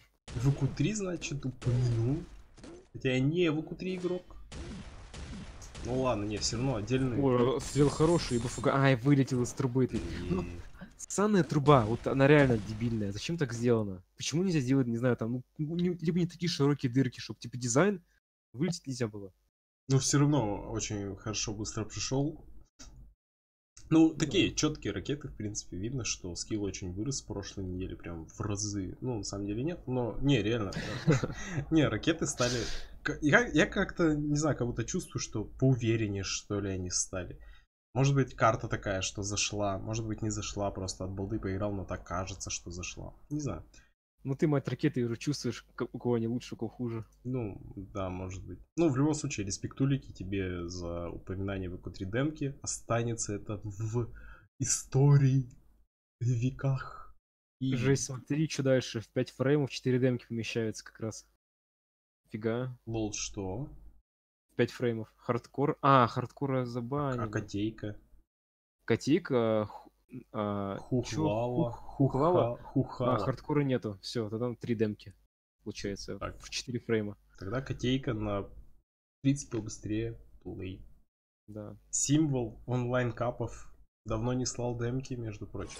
A: ВК3, значит, упомянул. Хотя я не ВК3 игрок. Ну ладно, не, все равно отдельный.
B: Ой, сделал хороший, и БФГ. Ай, вылетел из трубы ты. Ну, ссаная труба, вот она реально дебильная. Зачем так сделано? Почему нельзя сделать, не знаю, там, либо не такие широкие дырки, чтобы типа дизайн вылететь нельзя было.
A: Ну, все равно очень хорошо быстро пришел. Ну, такие четкие ракеты, в принципе, видно, что скилл очень вырос в прошлой неделе, прям в разы. Ну, на самом деле нет, но не, реально. Не, ракеты стали... Я как-то, не знаю, как будто чувствую, что поувереннее, что ли, они стали. Может быть, карта такая, что зашла, может быть, не зашла, просто от балды поиграл, но так кажется, что зашла. Не знаю.
B: Ну ты, мать ракеты, уже чувствуешь, у кого они лучше, у кого хуже.
A: Ну, да, может быть. Ну, в любом случае, респектулики тебе за упоминание в ЭК3 демки. Останется это в истории, в веках.
B: И... Жесть, смотри, что дальше. В 5 фреймов 4 демки помещаются как раз. Фига.
A: Лол, что?
B: 5 фреймов. Хардкор. А, хардкора забанили.
A: А котейка?
B: Котейка...
A: Хухлала.
B: А, хардкора нету. Все, тогда 3 демки. Получается. Так. В 4 фрейма.
A: Тогда котейка на 30 побыстрее плей.
B: Да.
A: Символ онлайн капов давно не слал демки, между прочим.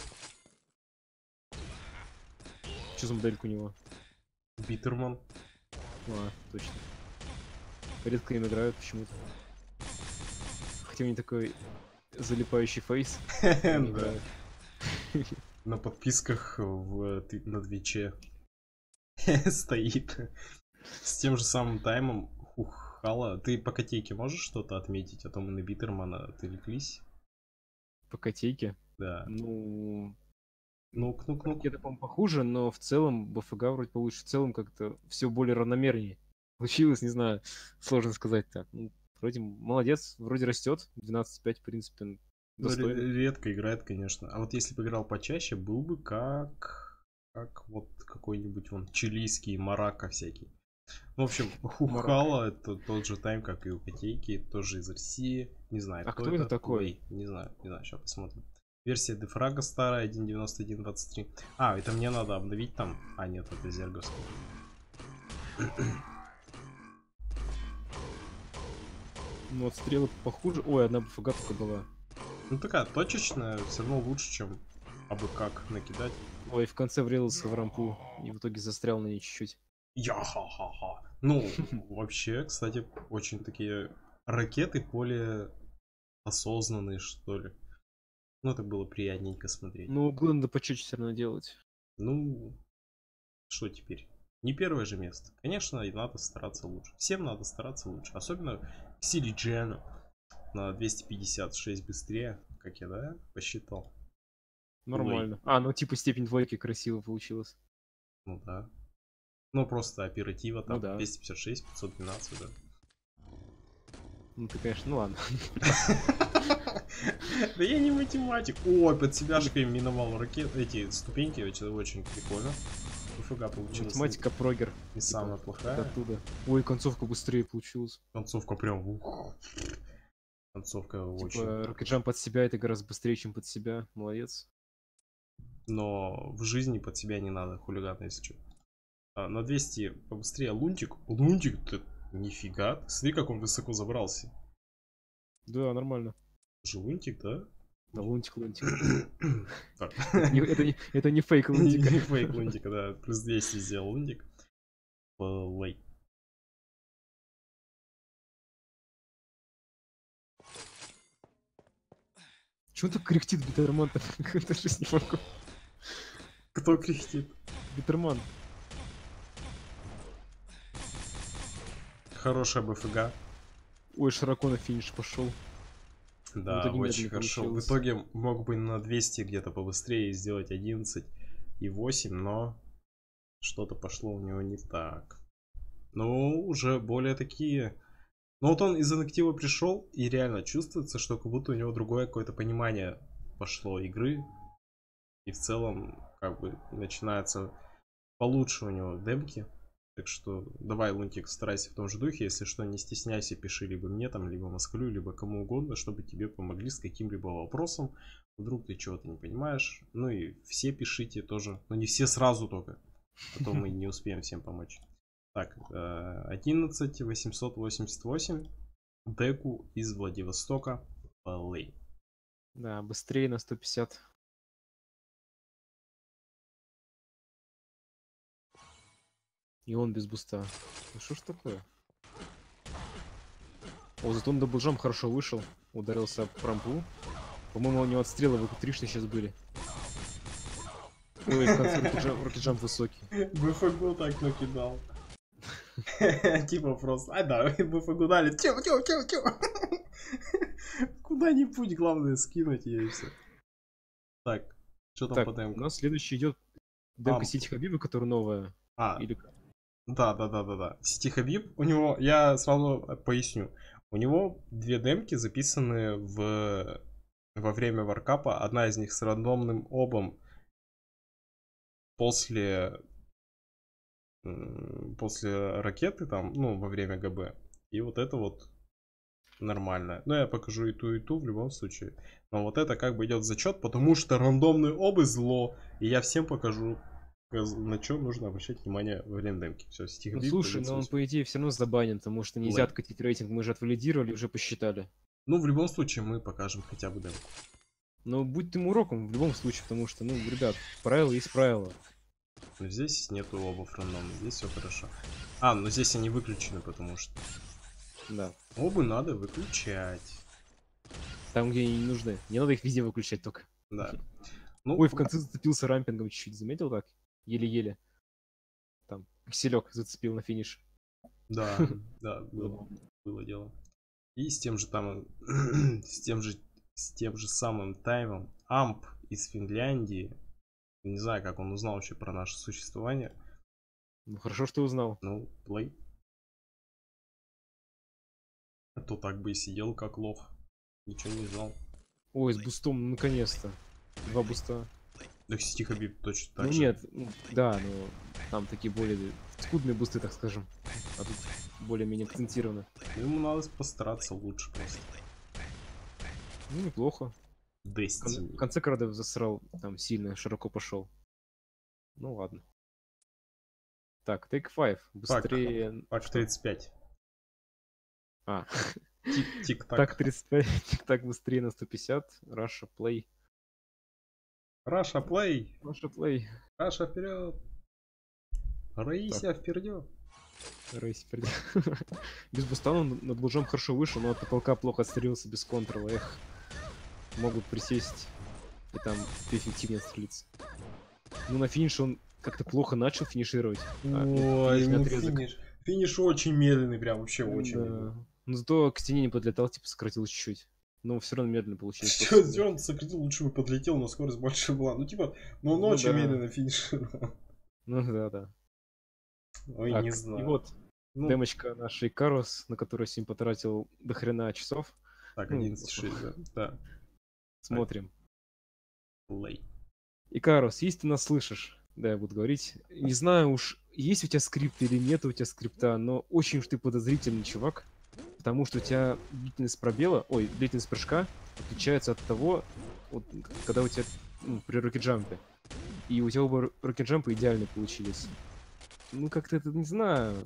B: Что за моделька у него?
A: Битерман.
B: А, точно. Редко им играют почему-то. Хотя у них такой залипающий фейс.
A: На подписках на Твиче стоит с тем же самым таймом. Хухала. Ты по котейке можешь что-то отметить? А то мы на Битермана отвлеклись.
B: По котейке?
A: Да.
B: Ну...
A: Ну-ка.
B: Это, по-моему, похуже, но в целом БФГ вроде получше. В целом как-то все более равномернее получилось, не знаю, сложно сказать так. Ну, вроде молодец, вроде растет. 12.5, в принципе, достойно.
A: Редко играет, конечно. А вот если бы играл почаще, был бы как вот какой-нибудь вон чилийский марака всякий. В общем, Хухала это тот же тайм, как и у котейки, тоже из России. Не знаю,
B: а кто это такой?
A: Не знаю, сейчас посмотрим. Версия дефрага старая, 1.91.23. А, это мне надо обновить там. А, нет, это зерговский.
B: Ну вот стрелы похуже. Ой, одна БФГ только была.
A: Ну такая точечная, все равно лучше, чем абы как накидать.
B: Ой, в конце врезался в рампу и в итоге застрял на ней чуть-чуть.
A: Я-ха-ха-ха. Ну, вообще, кстати, очень такие ракеты более осознанные, что ли. Ну, это было приятненько смотреть.
B: Ну, углы надо почетче все равно делать.
A: Ну, что теперь? Не первое же место. Конечно, и надо стараться лучше. Всем надо стараться лучше. Особенно Сири Джену на 256 быстрее, как я, да, посчитал.
B: Нормально. А, ну типа степень двойки красиво получилась.
A: Ну да. Ну просто оператива там,
B: ну, да.
A: 256, 512, да.
B: Ну ты, конечно, ну ладно.
A: Да я не математик. Ой, под себяшкой миновал ракет, эти ступеньки, это очень прикольно. ФГ получилось.
B: Математика прогер.
A: Не самая плохая.
B: Оттуда. Ой, концовка быстрее получилась.
A: Концовка прям. Концовка очень.
B: Рокетджамп под себя это гораздо быстрее, чем под себя. Молодец.
A: Но в жизни под себя не надо, хулиган, если что. На 200 побыстрее лунтик. Лунтик-то нифига. Смотри, как он высоко забрался.
B: Да, нормально.
A: Же лунтик, да?
B: Да, лунтик. Это не фейк лунтика.
A: Не фейк лунтика, да. Плюс 200 сделал лунтик. Плей.
B: Чего так кряхтит Битерман-то? Это же не могу.
A: Кто кряхтит?
B: Битерман.
A: Хорошая БФГ.
B: Ой, широко на финиш пошел.
A: Да, очень хорошо. В итоге мог бы на 200 где-то побыстрее сделать 11,8, но что-то пошло у него не так. Ну, уже более такие... Ну вот он из инактива пришел, и реально чувствуется, что как будто у него другое какое-то понимание пошло игры. И в целом, как бы, начинается получше у него демки. Так что давай, Лунтик, старайся в том же духе. Если что, не стесняйся, пиши либо мне, там, либо Москву, либо кому угодно, чтобы тебе помогли с каким-либо вопросом. Вдруг ты чего-то не понимаешь. Ну и все пишите тоже. Но не все сразу только. А то мы не успеем всем помочь. Так, 11 888. деку из Владивостока Play.
B: Да, быстрее на 150. И он без буста. Ну что ж такое? О, зато он даблджамп хорошо вышел. Ударился об рампу. По-моему, у него отстрелы в тришны сейчас были. Ой, в конце рокетджамп высокий.
A: БФГ так накидал. Типа просто, да, БФГ дали. Куда-нибудь, главное скинуть и все. Так, что там по демку?
B: У нас следующий идет демка Сити Хабиба, которая новая.
A: Да. Сити Хабиб, у него, я сразу поясню. У него две демки записаны во время варкапа. Одна из них с рандомным обом после ракеты там, ну, во время ГБ. И вот это вот нормально. Но я покажу и ту в любом случае. Но вот это как бы идет в зачет, потому что рандомный обы зло. И я всем покажу, на что нужно обращать внимание во время демки. Все,
B: Ну слушай, но он по идее все равно забанен, потому что нельзя откатить рейтинг, мы же отвалидировали, уже посчитали.
A: Ну, в любом случае, мы покажем хотя бы демку.
B: Ну, будь ты уроком в любом случае, потому что, ну, ребят, правила есть правила.
A: Но здесь нету обов рандомных, здесь все хорошо. А, ну здесь они выключены, потому что...
B: Да.
A: Обы надо выключать.
B: Там, где они не нужны. Не надо их везде выключать только.
A: Да.
B: Ну, ой, в конце зацепился рампингом чуть-чуть, заметил так? Еле-еле. Там, киселек зацепил на финиш.
A: Да, да, было дело. И с тем же там, с тем же самым таймом Амп из Финляндии. Не знаю, как он узнал вообще про наше существование.
B: Ну, хорошо, что узнал.
A: Ну, плей. А то так бы и сидел, как лох. Ничего не знал.
B: Ой, с бустом, наконец-то. 2 буста.
A: Да, Сити Хабиб точно так
B: же.
A: Ну
B: нет, да, но там такие более скудные бусты, так скажем. А тут более-менее акцентированы.
A: Ему надо постараться лучше просто.
B: Ну, неплохо.
A: Destiny.
B: В конце Крадов засрал, там сильно, широко пошел. Ну ладно. Так, Take 5. Быстрее.
A: Так 35.
B: А.
A: Тик-так.
B: Так 35. Тик-так быстрее на 150. Russia Play.
A: Russia Play.
B: Russia Play.
A: Russia вперед. Раися вперед.
B: Раися вперед. Без буста он над блужом хорошо вышел, но от потолка плохо отстрелился без контрола. Эх. Могут присесть и там эффективнее отстрелиться. Ну, на финише он как-то плохо начал финишировать.
A: Ой, ну финиш очень медленный, прям вообще очень медленный.
B: Но зато к стене не подлетал, типа сократил чуть-чуть. Но все равно медленно получилось.
A: Все, он сократил, лучше бы подлетел, но скорость больше была. Ну, типа, но он очень медленно финишировал.
B: Ну, да.
A: Ой, не знаю.
B: И вот, демочка нашей Икарус, на которую я сегодня потратил до хрена часов.
A: Так, 11.6, да.
B: Смотрим.
A: Плей.
B: Икарус, если ты нас слышишь, да, я буду говорить. Не знаю уж, есть у тебя скрипт или нет у тебя скрипта, но очень уж ты подозрительный чувак. Потому что у тебя длительность пробела, длительность прыжка отличается от того, вот, когда у тебя при рокетджампе. И у тебя оба рокетджампа идеально получились. Ну, как-то это, не знаю.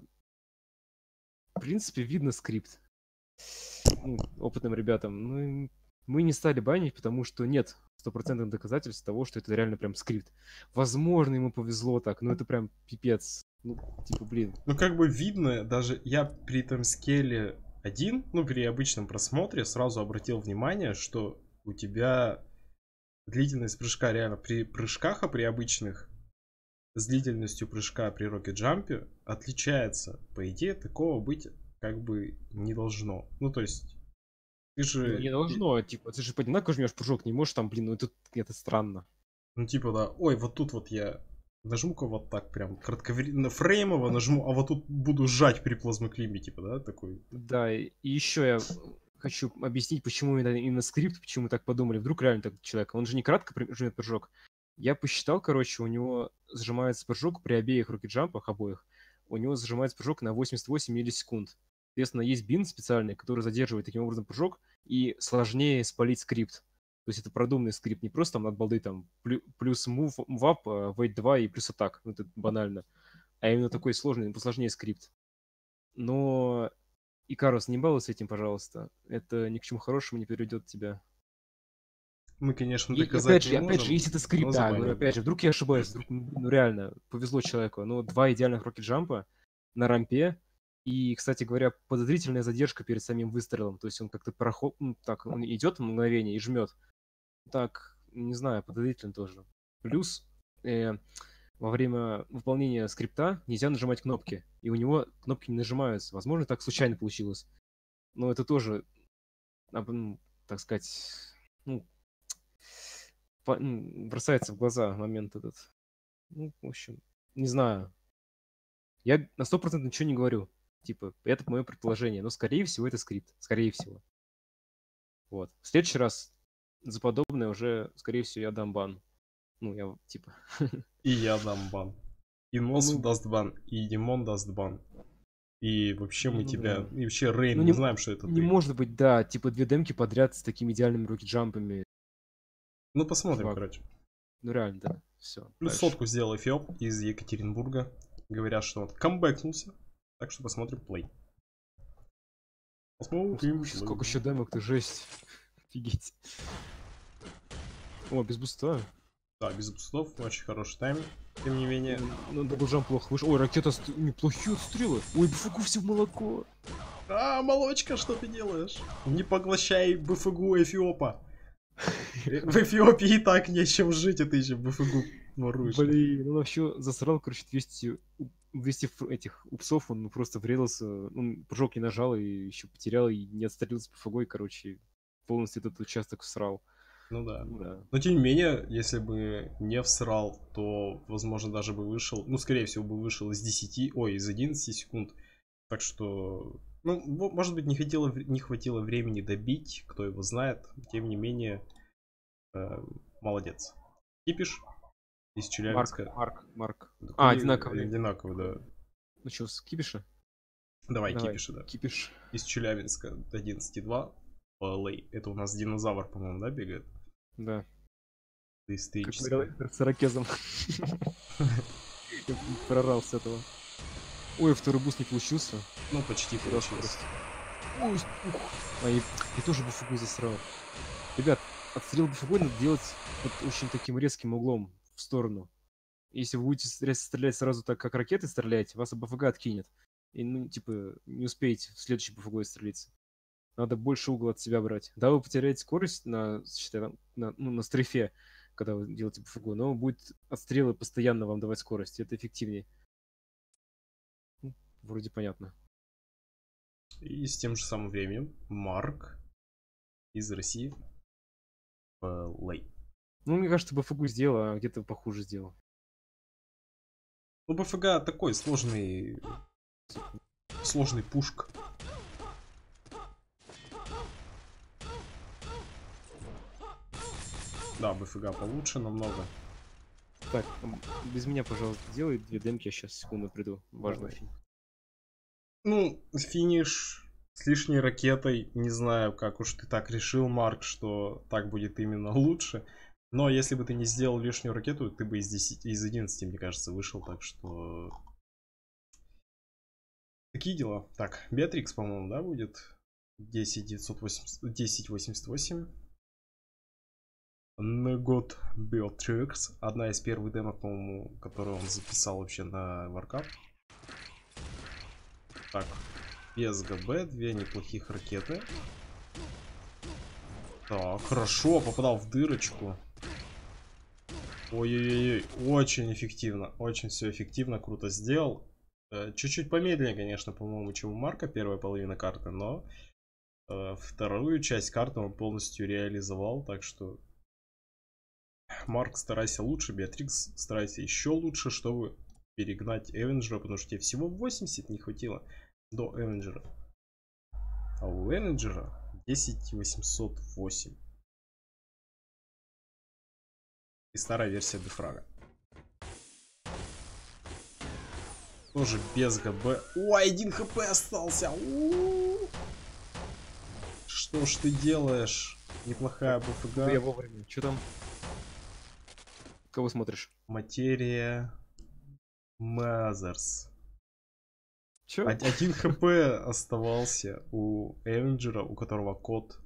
B: В принципе, видно скрипт. Ну, опытным ребятам. Ну, мы не стали банить, потому что нет стопроцентных доказательств того, что это реально прям скрипт. Возможно, ему повезло так, но это прям пипец. Ну, типа, блин.
A: Ну, как бы видно, даже я при этом скеле 1, ну, при обычном просмотре сразу обратил внимание, что у тебя длительность прыжка реально при прыжках, а при обычных с длительностью прыжка при рокет-джампе отличается. По идее, такого быть как бы не должно. Ну, то есть, ты же...
B: Ну, не должно, типа, ты же по одинаково жмешь прыжок, не можешь там, блин, ну это странно.
A: Ну, типа, да, ой, вот тут вот я нажму-ка вот так прям кратковременно фреймово нажму, а вот тут буду сжать при плазмоклиме, типа, да, такой.
B: Да, и еще я хочу объяснить, почему именно скрипт, почему мы так подумали. Вдруг реально так человек, он же не кратко жмет прыжок. Я посчитал, короче, у него сжимается прыжок при обеих рокетджампах, обоих. У него сжимается прыжок на 88 миллисекунд. Соответственно, есть бин специальный, который задерживает таким образом прыжок, и сложнее спалить скрипт. То есть это продуманный скрипт, не просто там от балды там плюс move up, wait 2 и плюс атак. Ну, это банально. А именно такой сложный, посложнее скрипт. Но Икарус, не балуйся этим, пожалуйста. Это ни к чему хорошему не приведет тебя.
A: Мы, конечно,
B: И
A: доказать не
B: опять же,
A: можем,
B: если это скрипт,
A: но
B: да,
A: забаним.
B: опять же, вдруг я ошибаюсь, вдруг, ну реально, повезло человеку. Ну, 2 идеальных рокет-джампа на рампе, и, кстати говоря, подозрительная задержка перед самим выстрелом, то есть он как-то так, он идет в мгновение и жмет. Так, не знаю, подозрительно тоже. Плюс, во время выполнения скрипта нельзя нажимать кнопки, и у него кнопки не нажимаются. Возможно, так случайно получилось. Но это тоже, так сказать, ну, бросается в глаза момент этот. Ну, в общем, не знаю. Я на 100% ничего не говорю. Типа, это мое предположение. Но, скорее всего, это скрипт. Скорее всего. Вот. В следующий раз за подобное уже, скорее всего, я дам бан. Ну, я типа...
A: И я дам бан. И Носу
B: Ну,
A: даст бан, и Димон даст бан. И вообще мы
B: ну
A: тебя...
B: да.
A: И вообще Рейн,
B: Ну,
A: мы знаем, что это
B: не
A: ты.
B: может быть, да, типа 2 демки подряд с такими идеальными руки-джампами.
A: Ну, посмотрим,
B: Чувак.
A: короче.
B: Ну, реально, да. Все,
A: Плюс
B: дальше.
A: сотку сделал Эфиоп из Екатеринбурга. Говорят, что он камбэкнулся. Так что посмотрим плей. Посмотрим.
B: Сколько еще демок, ты жесть. Офигеть. О, без буста.
A: Да, без бустов, очень хороший тайминг. Тем не менее.
B: Ну, даблджамп плохо вышел. Ой, ракета, неплохие отстрелы. Ой, БФГ все в молоко.
A: Молочка, что ты делаешь? Не поглощай БФГу Эфиопа. В Эфиопии и так нечем жить, а ты еще БФГу воруешь.
B: Блин, он вообще засрал, короче, 200 этих упсов, он просто врезался, он прыжок не нажал и еще потерял, и не отстрелился БФГой, короче, полностью этот участок всрал.
A: Ну да.
B: Ну да.
A: Но тем не менее, если бы не всрал, то, возможно, даже бы вышел, ну, скорее всего, бы вышел из 10, ой, из 11 секунд. Так что, ну, может быть, не хватило времени добить, кто его знает. Тем не менее, молодец. Кипиш из Челябинска.
B: Марк.
A: Одинаковый. Да.
B: Ну что, с Кипиша?
A: Давай, Кипиша, да.
B: Кипиш.
A: Из Челябинска 11.2. LA. Это у нас динозавр, по-моему, да, бегает?
B: Да.
A: Доисторический.
B: Как с ирокезом. Прорал с этого. Ой, второй буст не получился.
A: Ну, почти получилось.
B: Ой, я тоже БФГ засрал. Ребят, отстрел БФГ надо делать под очень таким резким углом в сторону. Если вы будете стрелять сразу так, как ракеты стреляете, вас БФГ откинет. И, ну, типа, не успеете в следующий БФГ стрелиться. Надо больше угол от себя брать. Да, вы потеряете скорость считай, на стрейфе, когда вы делаете БФГ, но будет отстрелы постоянно вам давать скорость. Это эффективнее. Ну, вроде понятно.
A: И с тем же самым временем Марк из России Лей.
B: Ну, мне кажется, БФГ сделал, а где-то похуже сделал.
A: Ну, БФГ такой сложный пушк. Да, БФГ получше намного.
B: Так, без меня, пожалуйста, делай 2 демки, я сейчас секунду приду. Важно очень.
A: Ну, финиш с лишней ракетой. Не знаю, как уж ты так решил, Марк, что так будет именно лучше. Но если бы ты не сделал лишнюю ракету, ты бы из 11, мне кажется, вышел. Так что... Такие дела. Так, Беатрикс, по-моему, да, будет? 1088. Негод Beatrix. Одна из первых демок, по-моему, которую он записал вообще на Warcraft. Так, без ГБ, 2 неплохих ракеты. Так, хорошо, попадал в дырочку. Ой-ой-ой, очень эффективно. Очень все эффективно, круто сделал. Чуть-чуть помедленнее, конечно, по-моему, чем у Марка первая половина карты, но вторую часть карты он полностью реализовал, так что Марк, старайся лучше, Беатрикс, старайся еще лучше, чтобы перегнать Эвенджера, потому что тебе всего 80 не хватило до Эвенджера. А у Эвенджера 10808. И старая версия Дефрага. Тоже без ГБ. Ой, 1 хп остался. Что ж ты делаешь? Неплохая БФГ.
B: Я вовремя. Что там? Кого смотришь?
A: Материя Мазерс.
B: Чё?
A: 1 хп оставался у Эвенджера, у которого код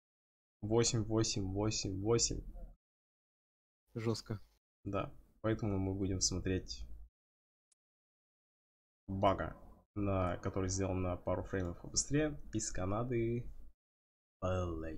A: 8888.
B: Жестко.
A: Да, поэтому мы будем смотреть бага, который сделан на пару фреймов побыстрее, из Канады. LA.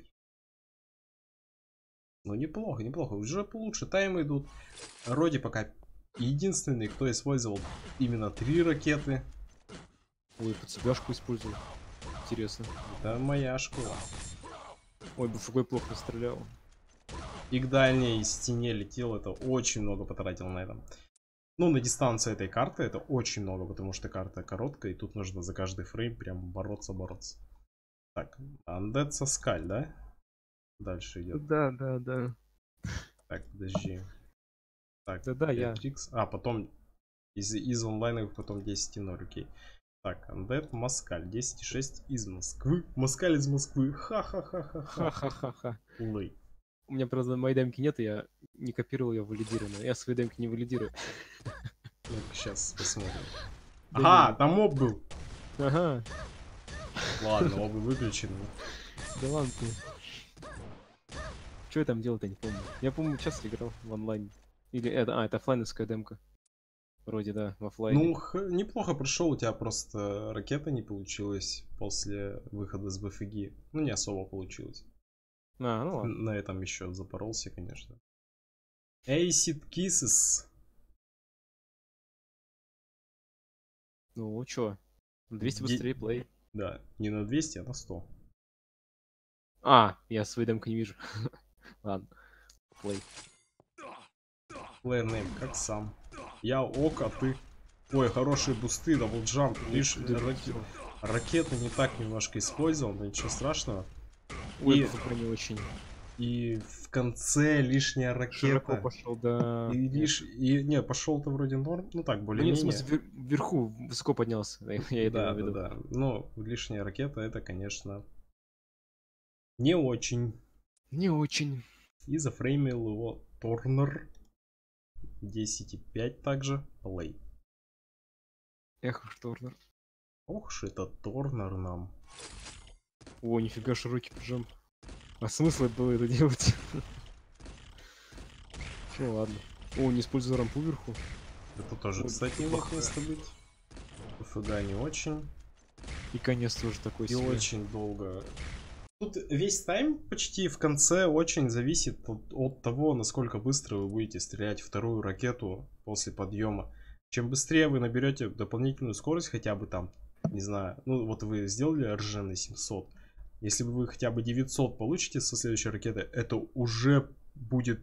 A: Ну, неплохо, неплохо. Уже получше таймы идут. Роди пока единственный, кто использовал именно 3 ракеты.
B: Ой, подсебяшку использовал. Интересно.
A: Это моя школа.
B: Ой, БФГ плохо стрелял.
A: И к дальней стене летел, это очень много потратил на этом. Ну, на дистанцию этой карты это очень много, потому что карта короткая, и тут нужно за каждый фрейм прям бороться. Так, Undead Соскаль, да? Дальше идет.
B: Да, да, да.
A: Так, подожди. Так,
B: Да, я.
A: А, потом из онлайновых потом 10.0, окей. Так, Undead Москаль, 10.6 из Москвы. Москаль из Москвы. Ха-ха-ха-ха-ха.
B: Ха-ха-ха-ха.
A: Лэй.
B: У меня, правда, моей демки нет, и я не копировал ее валидированно. Я свои демки не валидирую.
A: Ну-ка, сейчас посмотрим.
B: Да
A: Ага,
B: не.
A: там моб был.
B: Ага.
A: Ладно, оба выключены.
B: Да ладно ты. Что я там делал-то, не помню. Я, по-моему, часто играл в онлайн. Или это, это оффлайновская демка. Вроде, да, в оффлайне.
A: Ну, неплохо прошел, у тебя просто ракета не получилась после выхода с БФГ. Ну, не особо получилось.
B: А, ну ладно.
A: На этом еще запоролся, конечно. Acid Kisses.
B: Ну, чё? 200 быстрее плей.
A: Да, не на 200, а на 100.
B: А, я свои демки не вижу. Ладно. Плей.
A: Player name, как сам. Я ок, а ты... Ой, хорошие бусты, даблджамп. Лишь ракету не так немножко использовал, но ничего страшного.
B: Ой, это не очень.
A: И в конце лишняя ракета.
B: Широко пошел, да.
A: Не, пошел-то вроде норм. Ну так,
B: Ну,
A: более-менее.
B: нет, в смысле, вверху высоко поднялся. Я это имею в виду.
A: Да. Но лишняя ракета это, конечно, не очень.
B: Не очень.
A: И зафреймил его Торнер. 10.5 также. Плей.
B: Эх, Торнер.
A: Ох ж это Торнер нам.
B: О, нифига широкий прижим. А смысл было это делать? Ну ладно. О, не использую рампу вверху.
A: Это тоже, кстати, имеет место быть. ФГ не очень.
B: И конец тоже такой
A: И
B: себе.
A: очень долго. Тут весь тайм почти в конце очень зависит от того, насколько быстро вы будете стрелять вторую ракету после подъема. Чем быстрее вы наберете дополнительную скорость, хотя бы там, не знаю, ну вот вы сделали РЖ на 700. Если вы хотя бы 900 получите со следующей ракеты, это уже будет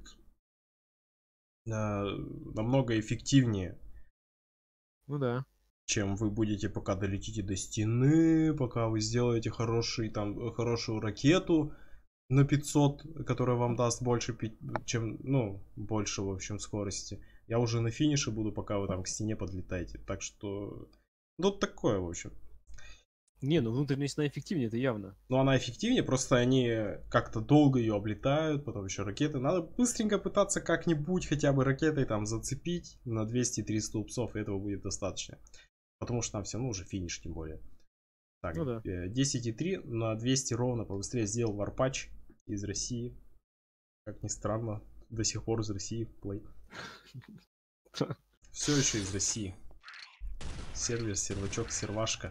A: намного эффективнее.
B: Ну да.
A: Чем вы будете, пока долетите до стены, пока вы сделаете хорошую ракету на 500, которая вам даст больше, чем, ну, больше, в общем, скорости. Я уже на финише буду, пока вы там к стене подлетаете. Так что, ну, такое, в общем.
B: Не, ну внутренняя стена эффективнее, это явно.
A: Но она эффективнее, просто они как-то долго ее облетают, потом еще ракеты. Надо быстренько пытаться как-нибудь хотя бы ракетой там зацепить на 200-300 упсов, и этого будет достаточно. Потому что нам все равно уже финиш, тем более. Так,
B: ну, да.
A: 10.3 на 200 ровно побыстрее сделал варпач из России. Как ни странно, до сих пор из России плей. Все еще из России. Сервер, сервачок, сервашка.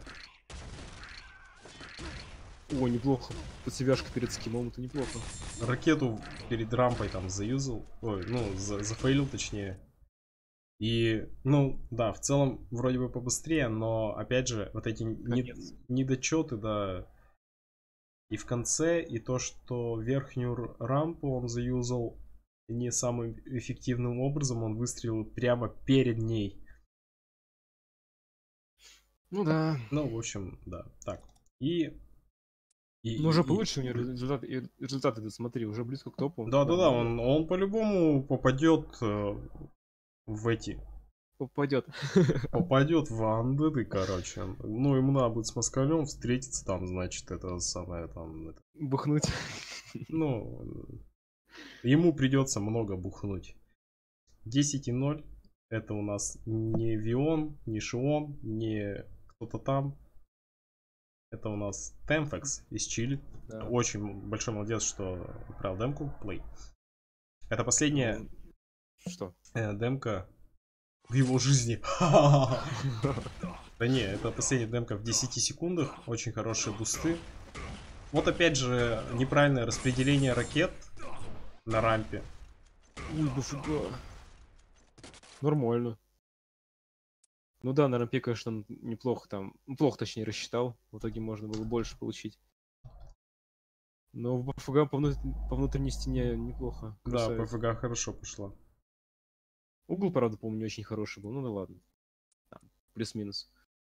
B: О, неплохо. Подсебяшка перед скимом, это неплохо.
A: Ракету перед рампой там заюзал. Ой, ну, зафейлил точнее. И, ну, да, в целом вроде бы побыстрее, но, опять же, вот эти недочеты, да, и в конце, и то, что верхнюю рампу он заюзал не самым эффективным образом, он выстрелил прямо перед ней.
B: Ну да.
A: Ну, в общем, да, так.
B: Ну, уже получше у него результаты, ты смотри, уже близко к топу.
A: Да, он по-любому попадет в эти.
B: Попадет
A: в андеды, короче. Ну, ему надо будет с москалем встретиться там, значит, это самое там...
B: Бухнуть.
A: Ну, ему придется много бухнуть. 10.0 это у нас не Вион, не Шион, не кто-то там. Это у нас Темфекс из Чили. Да. Очень большой молодец, что отправил демку. Play. Это последняя
B: что?
A: Демка в его жизни. Да не, это последняя демка в 10 секундах. Очень хорошие бусты. Вот опять же неправильное распределение ракет на рампе.
B: Ой, дофига. Нормально. Ну да, на рампе, конечно, неплохо там. Плохо, точнее, рассчитал. В итоге можно было больше получить. Но в ПФГ по внутренней стене неплохо.
A: Красавец. Да, ПФГ хорошо пошла.
B: Угол, правда, по-моему, не очень хороший был. Ну да ладно. Плюс-минус.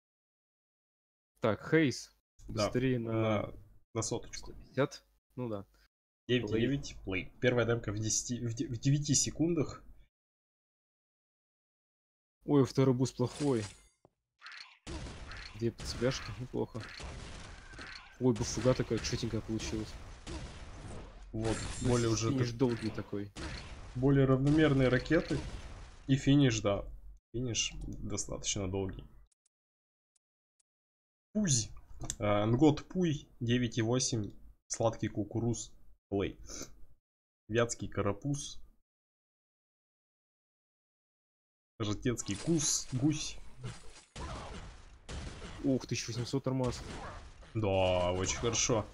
B: Так, Хейс. Быстрее
A: да, на соточку.
B: 150. Ну да.
A: 9-9, плей. Первая демка в 9 секундах.
B: Ой, второй буст плохой. Две подсебяшки, неплохо. Ой, буфуга такая четенькая получилась.
A: Вот, более уже...
B: Финиш долгий такой.
A: Более равномерные ракеты. И финиш, да. Финиш достаточно долгий. Пузи. Нгот Пуй 9,8. Сладкий кукуруз. Плей. Вятский карапуз. Жертецкий гусь.
B: Ух, 1800 тормоз.
A: Да, очень хорошо.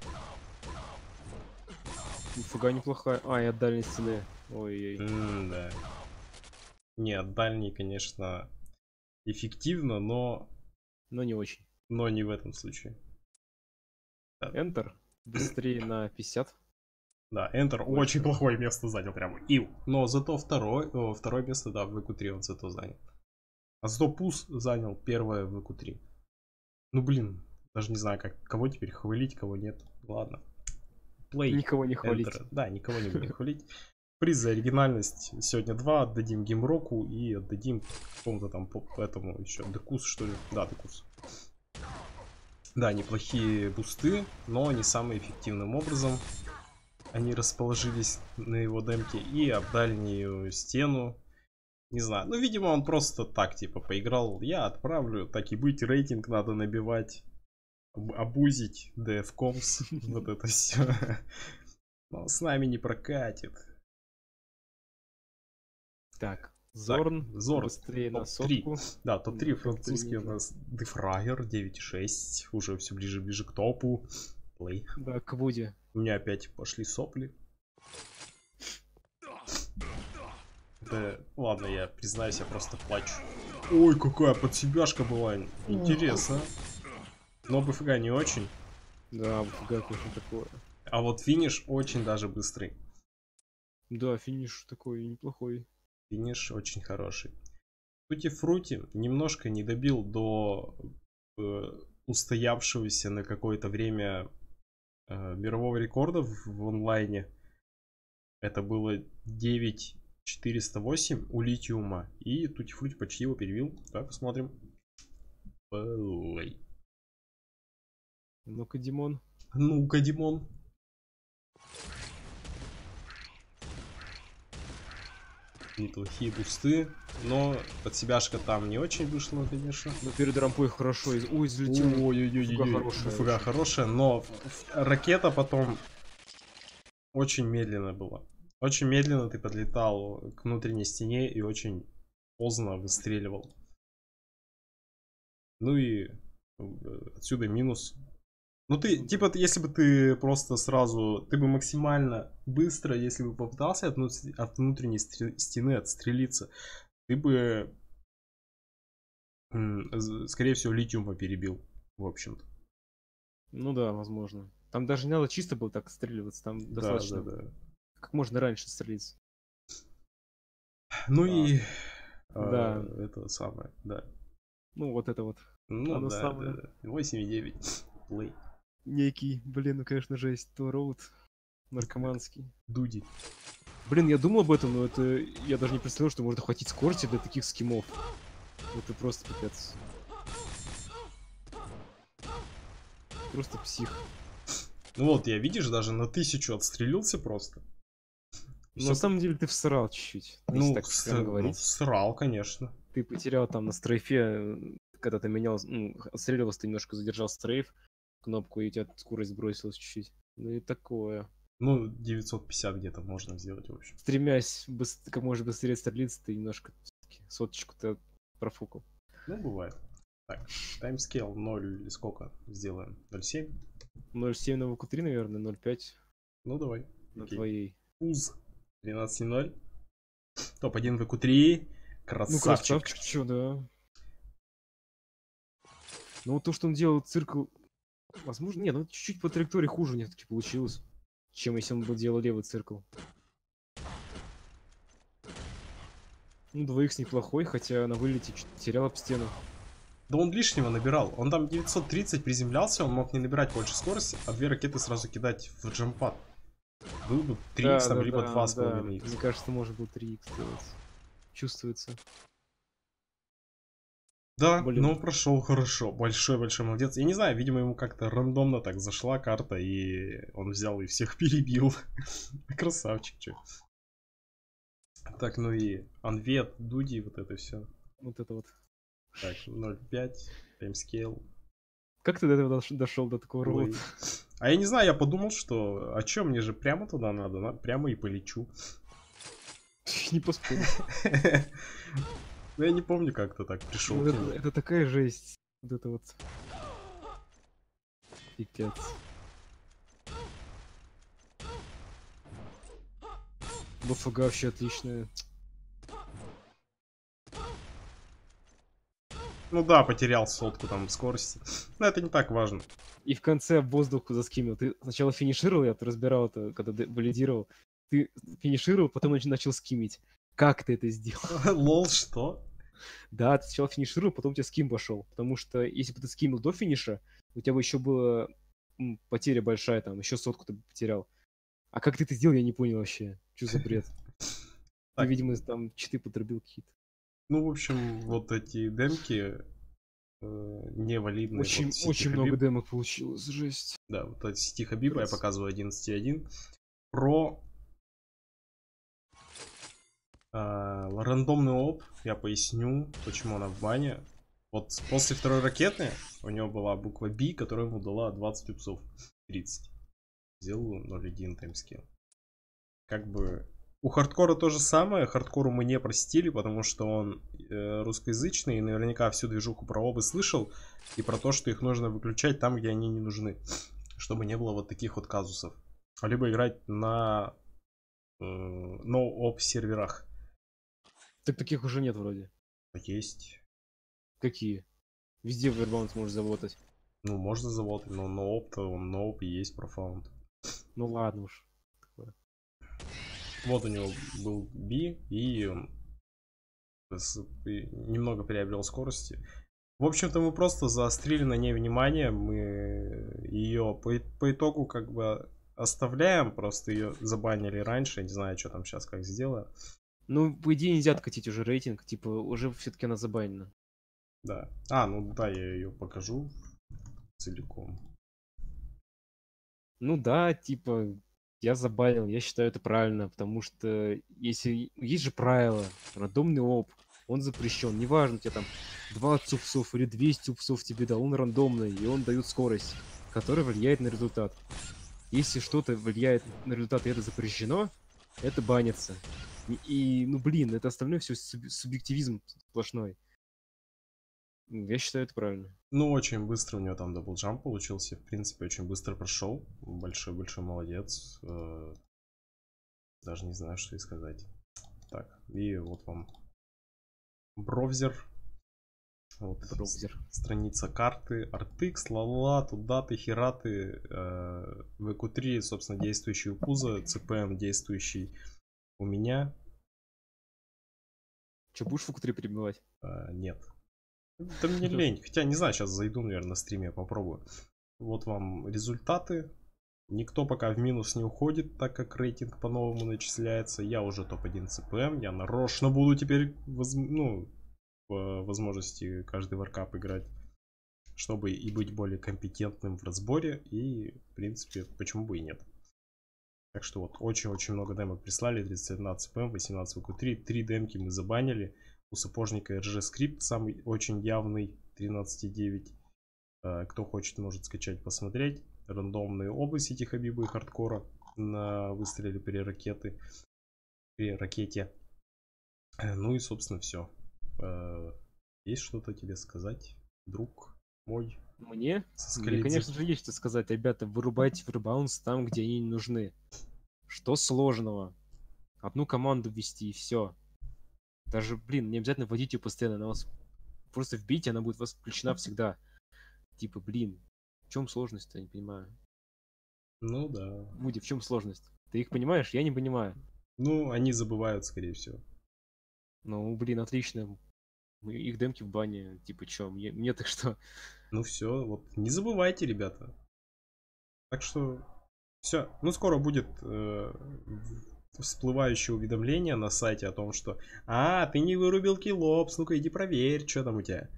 B: Фуга неплохая. А, и от дальней стены. Ой-ой.
A: Да. Нет, дальний, конечно, эффективно, но...
B: Но не очень.
A: Но не в этом случае.
B: Да. Enter. Быстрее на 50.
A: Да, Enter очень плохое место занял прямо. Но зато второе место, да, в ВК3 он зато занял. А зато Пус занял первое в ВК3. Ну блин, даже не знаю, кого теперь хвалить, кого нет. Ладно.
B: Play. Никого не хвалить.
A: Да, никого не будем хвалить. Приз за оригинальность сегодня 2. Отдадим Геймроку и отдадим какому-то там этому еще. Декус, что ли? Да, Декус. Да, неплохие бусты, но не самым эффективным образом. Они расположились на его демке и об дальнюю стену. Не знаю, ну, видимо, он просто так, типа, поиграл. Я отправлю, так и быть, рейтинг надо набивать, обузить, DFComs, вот это все. Но с нами не прокатит.
B: Так, Зорн быстрее на сотку.
A: Да, топ-3 французский у нас Дефрагер 9,6, уже все ближе к топу. Play.
B: Да, к Вуди.
A: У меня опять пошли сопли. Да, ладно, я признаюсь, я просто плачу. Ой, какая подсебяшка была. Интересно. Но БФГ не очень.
B: Да, БФГ, конечно, такое.
A: А вот финиш очень даже быстрый.
B: Да, финиш такой неплохой.
A: Финиш очень хороший. Тути-фрути немножко не добил до устоявшегося на какое-то время мирового рекорда в онлайне. Это было 9.408 у Литиума. И Тути-фрути почти его перебил. Давай посмотрим. Play.
B: Ну-ка, Димон.
A: Ну-ка, Димон. Неплохие бусты, но подсебяшка там не очень вышла, конечно.
B: Но перед рампой хорошо. Ой, взлетел.
A: Ой-ой-ой, ФГ хорошая, но ракета потом очень медленно была. Очень медленно ты подлетал к внутренней стене и очень поздно выстреливал. Ну и отсюда минус. Ну ты, типа, если бы ты просто сразу, ты бы максимально быстро, если бы попытался от внутренней стены отстрелиться, ты бы, скорее всего, Литиума перебил, в общем-то.
B: Ну да, возможно. Там даже не надо чисто было так отстреливаться, там достаточно как можно раньше стрелиться.
A: Ну и
B: да.
A: это самое, да.
B: Ну вот это вот.
A: Ну да, самое... да. 8,9. Play.
B: Некий, блин, ну конечно жесть. Роуд наркоманский.
A: Дуди.
B: Блин, я думал об этом, но это я даже не представлял, что может хватить скорости для таких скимов. Это просто пипец. Просто псих.
A: Ну вот, я, видишь, даже на 1000 отстрелился просто.
B: Но на самом деле ты всрал чуть-чуть.
A: Ну, так всрал, конечно.
B: Ты потерял там на стрейфе когда ты менял, ну, отстреливался, ты немножко задержал стрейф, кнопку, и у тебя скорость сбросилась чуть-чуть. Ну и такое.
A: Ну, 950 где-то можно сделать, в общем.
B: Стремясь как можно быстрее стрелиться, ты немножко соточку-то профукал.
A: Ну, бывает. Так, таймскейл 0 или сколько сделаем? 0.7?
B: 0.7 на ВК3, наверное, 0.5.
A: Ну, давай.
B: На твоей.
A: УЗ 13.0. Топ-1 ВК3. Красавчик.
B: Ну, красавчик, чё, да. Ну, вот то, что он делал циркл... Возможно, нет, ну чуть-чуть по траектории хуже у них таки получилось, чем если он бы делал левый циркл. Ну, 2х неплохой, хотя на вылете терял об стену.
A: Да он лишнего набирал. Он там 930 приземлялся, он мог не набирать больше скорости, а 2 ракеты сразу кидать в джампад. Был бы 3х,
B: да,
A: либо
B: да,
A: 2,5х.
B: Мне кажется, можно было 3х сделать. Чувствуется.
A: Да, блин. Но прошел хорошо. Большой-большой молодец. Я не знаю, видимо, ему как-то рандомно так зашла карта, и он взял и всех перебил. Красавчик, чё. Так, ну и Анвет, Дуди, вот это все.
B: Вот это вот.
A: Так, 0.5, таймскейл.
B: Как ты до этого дошел, до такого рвота?
A: А я не знаю, я подумал, что... А чё, мне же прямо туда надо, прямо и полечу.
B: Не поспорю.
A: Ну, я не помню, как ты так пришел.
B: Это такая жесть. Вот это вот. Пипец. БФГ вообще отличная.
A: Ну да, потерял сотку там скорости. Но это не так важно.
B: И в конце воздуху заскимил. Ты сначала финишировал, я разбирал это, когда валидировал. Ты финишировал, потом начал скимить. Как ты это сделал?
A: Лол, что?
B: Да, ты сначала финишировал, потом у тебя ским пошел. Потому что если бы ты скимил до финиша, у тебя бы еще была потеря большая, там, еще сотку ты потерял. А как ты это сделал, я не понял вообще. Что за бред? Ты, видимо, там читы подрубил какие-то.
A: Ну, в общем, вот эти демки невалидные.
B: Очень много демок получилось, жесть.
A: Да, вот эти сети Хабиба я показываю 11.1. Про рандомный оп, я поясню, почему она в бане. Вот после второй ракеты у него была буква B, которая ему дала 20 упсов. 30. Сделаю 0.1 таймскейл. Как бы... У хардкора то же самое. Хардкору мы не простили, потому что он русскоязычный и наверняка всю движуху про обы слышал. И про то, что их нужно выключать там, где они не нужны. Чтобы не было вот таких вот казусов. Либо играть на ноу-оп серверах.
B: Так таких уже нет вроде.
A: Есть.
B: Какие? Везде в Airbound можешь заводать.
A: Ну, можно заводать, но ноу-оп-то он ноуп и есть профаунд.
B: Ну ладно уж.
A: Вот у него был B, и он немного приобрел скорости. В общем-то, мы просто заострили на ней внимание. Мы ее по итогу как бы оставляем. Просто ее забанили раньше. Не знаю, что там сейчас как сделаю.
B: Ну, по идее, нельзя откатить уже рейтинг. Типа, уже все-таки она забанена.
A: Да. Ну да, я ее покажу целиком.
B: Ну да, типа... Я забанил, я считаю это правильно, потому что если есть же правило, рандомный оп, он запрещен, неважно, у тебя там 20 упсов или 200 упсов тебе дал, он рандомный, и он дает скорость, которая влияет на результат. Если что-то влияет на результат и это запрещено, это банится. И ну блин, это остальное все субъективизм сплошной. Я считаю это правильно.
A: Ну, очень быстро у него там даблджамп получился. В принципе, очень быстро прошел. Большой-большой молодец. Даже не знаю, что и сказать. Так, и вот вам браузер. Вот
B: браузер.
A: Страница карты. RTX, лала, туда-ты, хераты. VQ3, собственно, действующий у Пуза. CPM действующий у меня.
B: Че, будешь VQ3 перебивать?
A: Нет. Да мне лень. Хотя, не знаю, сейчас зайду, наверное, на стриме, попробую. Вот вам результаты. Никто пока в минус не уходит, так как рейтинг по-новому начисляется. Я уже топ-1 CPM. Я нарочно буду теперь, по возможности каждый варкап играть. Чтобы и быть более компетентным в разборе. И, в принципе, почему бы и нет. Так что вот, очень-очень много демок прислали. 31 CPM, 18 VQ3. 3 демки мы забанили. У сапожника RG скрипт самый очень явный. 13.9. Кто хочет, может скачать, посмотреть. Рандомные области Тихобиба и хардкора на выстреле при ракете. Ну и, собственно, все. Есть что-то тебе сказать, друг мой?
B: Мне? Мне, конечно же, есть что сказать. Ребята, вырубайте фрибаунс там, где они не нужны. Что сложного? Одну команду ввести и все. Даже, блин, не обязательно вводить ее постоянно. Она вас просто вбейте, она будет у вас включена всегда. Типа, блин, в чем сложность-то, я не понимаю.
A: Ну да.
B: Вуди, в чем сложность? Ты их понимаешь? Я не понимаю.
A: Ну, они забывают, скорее всего.
B: Ну, блин, отлично. Их демки в бане, типа, чё, мне так что?
A: Ну все, вот не забывайте, ребята. Так что все. Ну, скоро будет всплывающее уведомление на сайте о том, что ты не вырубил киллопс, ну-ка иди проверь, что там у тебя.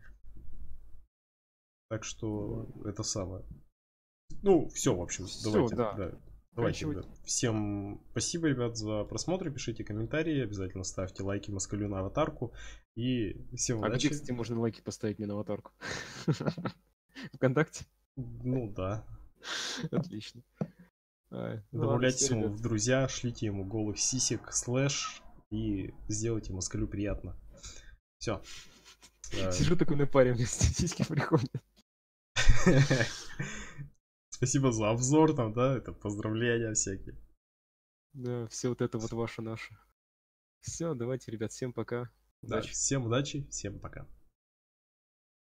A: Так что это самое. Ну, все, в общем,
B: Всё,
A: давайте.
B: да.
A: Давайте, ребят. Всем спасибо, ребят, за просмотр. Пишите комментарии, обязательно ставьте лайки москалю на аватарку. И всем удачи.
B: Где, кстати, можно лайки поставить мне на аватарку? ВКонтакте?
A: Ну да.
B: Отлично.
A: Добавляйтесь ему в друзья, шлите ему голых сисек, слэш, и сделайте москалю приятно. Все.
B: Сижу такой на паре, мне сиськи приходят.
A: Спасибо за обзор там, да, это поздравления всякие.
B: Да, все вот это вот ваше-наше. Все, давайте, ребят, всем пока.
A: Да, всем удачи, всем пока.